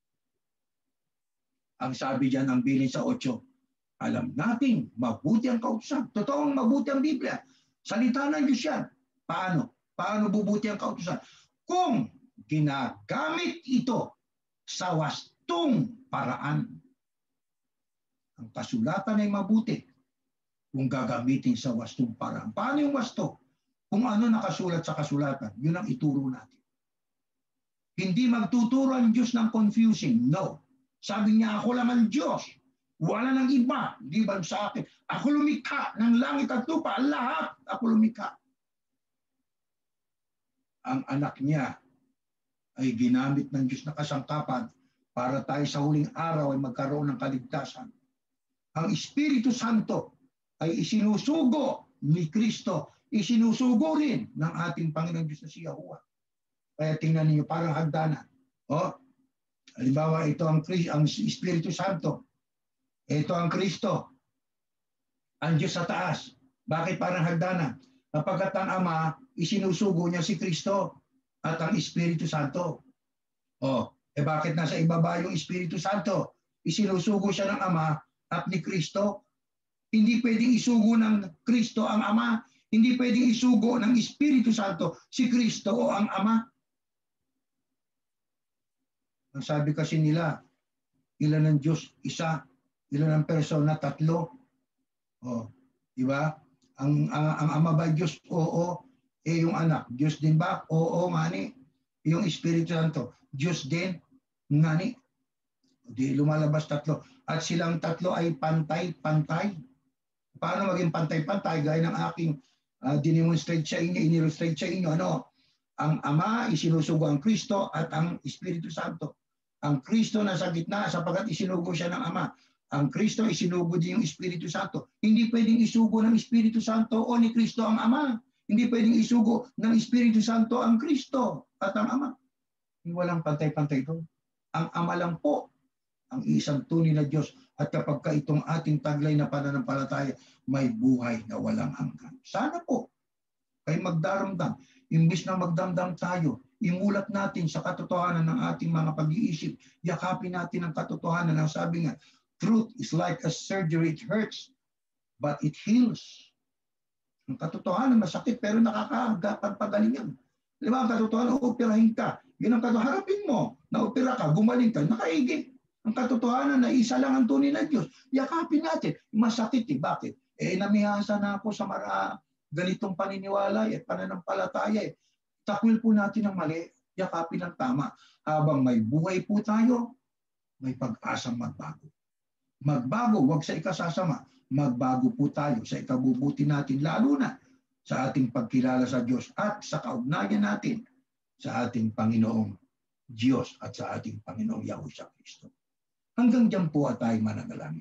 S1: Ang sabi diyan ng bilin sa eight, alam natin mabuti ang kautusan. Totoong mabuti ang Biblia. Salita ng Diyos yan. Paano? Paano bubuti ang kautusan? Kung ginagamit ito sa wastong paraan. Ang kasulatan ay mabuti kung gagamitin sa wastong paraan. Paano yung wasto? Kung ano nakasulat sa kasulatan, yun ang ituro natin. Hindi magtuturo ang Diyos ng confusing. No. Sabi niya, ako lang ang Diyos. Wala nang iba. Di ba sa akin? Ako lumikha ng langit at lupa. Lahat ako lumikha. Ang anak niya ay ginamit ng Diyos na kasangkapan para tayo sa huling araw ay magkaroon ng kaligtasan. Ang Espiritu Santo ay isinusugo ni Kristo. Isinusugo rin ng ating Panginoon Diyos na si Yahuwah. Kaya tingnan niyo parang hagdanan. O, halimbawa ito ang, ang Espiritu Santo. Ito ang Kristo. Ang Diyos sa taas. Bakit parang hagdanan? Kapagkat ang Ama, isinusugo niya si Kristo at ang Espiritu Santo. O, eh bakit nasa ibaba yung Espiritu Santo? Isinusugo siya ng Ama at ni Kristo. Hindi pwedeng isugo ng Kristo ang Ama. Hindi pwedeng isugo ng Espiritu Santo si Kristo o ang Ama. Ang sabi kasi nila, ilan ng Diyos? Isa. Ilan ng persona? Tatlo. O, di ba? Ang, ang, ang Ama ba Diyos? Oo. Eh yung anak, Diyos din ba? Oo, ngani. Yung Espiritu Santo, Diyos din? Ngani. Di lumalabas tatlo. At silang tatlo ay pantay-pantay. Paano maging pantay-pantay? Gaya ng aking uh, dinemonstrate sa inyo, inillustrate sa inyo. Ano? Ang Ama, isinusugo ang Kristo at ang Espiritu Santo. Ang Kristo nasa gitna sapagkat isinugo siya ng Ama. Ang Kristo isinugo din yung Espiritu Santo. Hindi pwedeng isugo ng Espiritu Santo o ni Kristo ang Ama. Hindi pwedeng isugo ng Espiritu Santo ang Kristo at ang Ama. Walang pantay-pantay doon. Ang Ama lang po ang isang tunay na Diyos. At kapag ka itong ating taglay na pananampalataya, may buhay na walang hanggan. Sana po kay magdaramdam. Imbis na magdamdam tayo, imulat natin sa katotohanan ng ating mga pag-iisip. Yakapin natin ang katotohanan. Ang sabi nga, truth is like a surgery. It hurts, but it heals. Ang katotohanan masakit pero nakakapagaling yan. Di ba ang katotohanan, operahin ka. Yun ang katotohanan, harapin mo. Na-opera ka, gumaling ka, nakaigit. Ang katotohanan na isa lang ang tunay na Diyos. Yakapin natin. Masakit eh. Bakit? Eh namihasa na ako sa mara ganitong paniniwala eh, pananampalataya eh. Takwil po natin ang mali. Yakapin ang tama. Habang may buhay po tayo, may pag-asang magbago. Magbago, wag sa ikasasama. Magbago po tayo sa ikabubuti natin, lalo na sa ating pagkilala sa Diyos at sa kaugnayan natin sa ating Panginoong Diyos at sa ating Panginoong Yahushua Kristo. Hanggang diyan po at tayo mananalangin.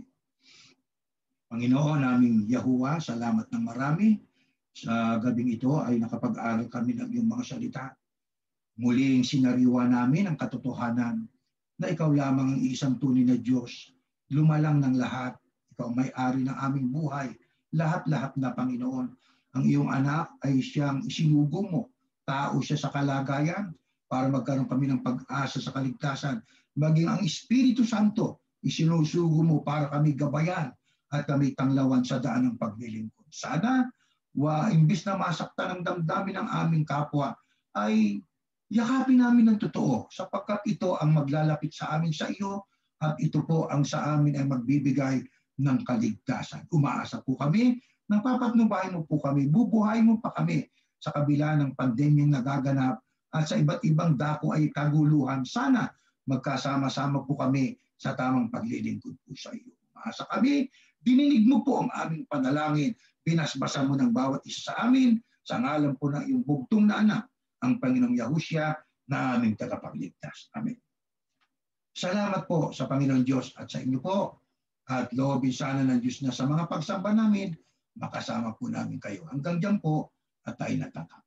S1: Panginoon naming Yahuwah, salamat ng marami. Sa gabing ito ay nakapag-aral kami ng iyong mga salita. Muling sinariwa namin ang katotohanan na ikaw lamang ang isang tunay na Diyos. Lumalang ng lahat. Ikaw may-ari ng aming buhay. Lahat-lahat na Panginoon. Ang iyong anak ay siyang isinugo mo. Tao siya sa kalagayan para magkaroon kami ng pag-asa sa kaligtasan. Maging ang Espiritu Santo, isinusugo mo para kami gabayan at kami tanglawan sa daan ng paglilingkod. Sana, wa, imbis na masaktan ang damdamin ng aming kapwa, ay yakapin namin ng totoo sapagkat ito ang maglalapit sa amin sa iyo at ito po ang sa amin ay magbibigay ng kaligtasan. Umaasa po kami, napapatnubayan mo po kami, bubuhay mo pa kami sa kabila ng pandemyang nagaganap at sa iba't ibang dako ay kaguluhan. Sana magkasama-sama po kami sa tamang paglilingkod po sa iyo. Umaasa kami, Dininig mo po ang aming panalangin. Binasbasa mo ng bawat isa sa amin sa ngalan po ng iyong bugtong na anak, ang Panginoong Yahushua na aming tagapagligtas. Amen. Salamat po sa Panginoon Diyos at sa inyo po. At loobin sana ng Diyos na sa mga pagsamba namin, makasama po namin kayo. Hanggang dyan po at tayo natatapo.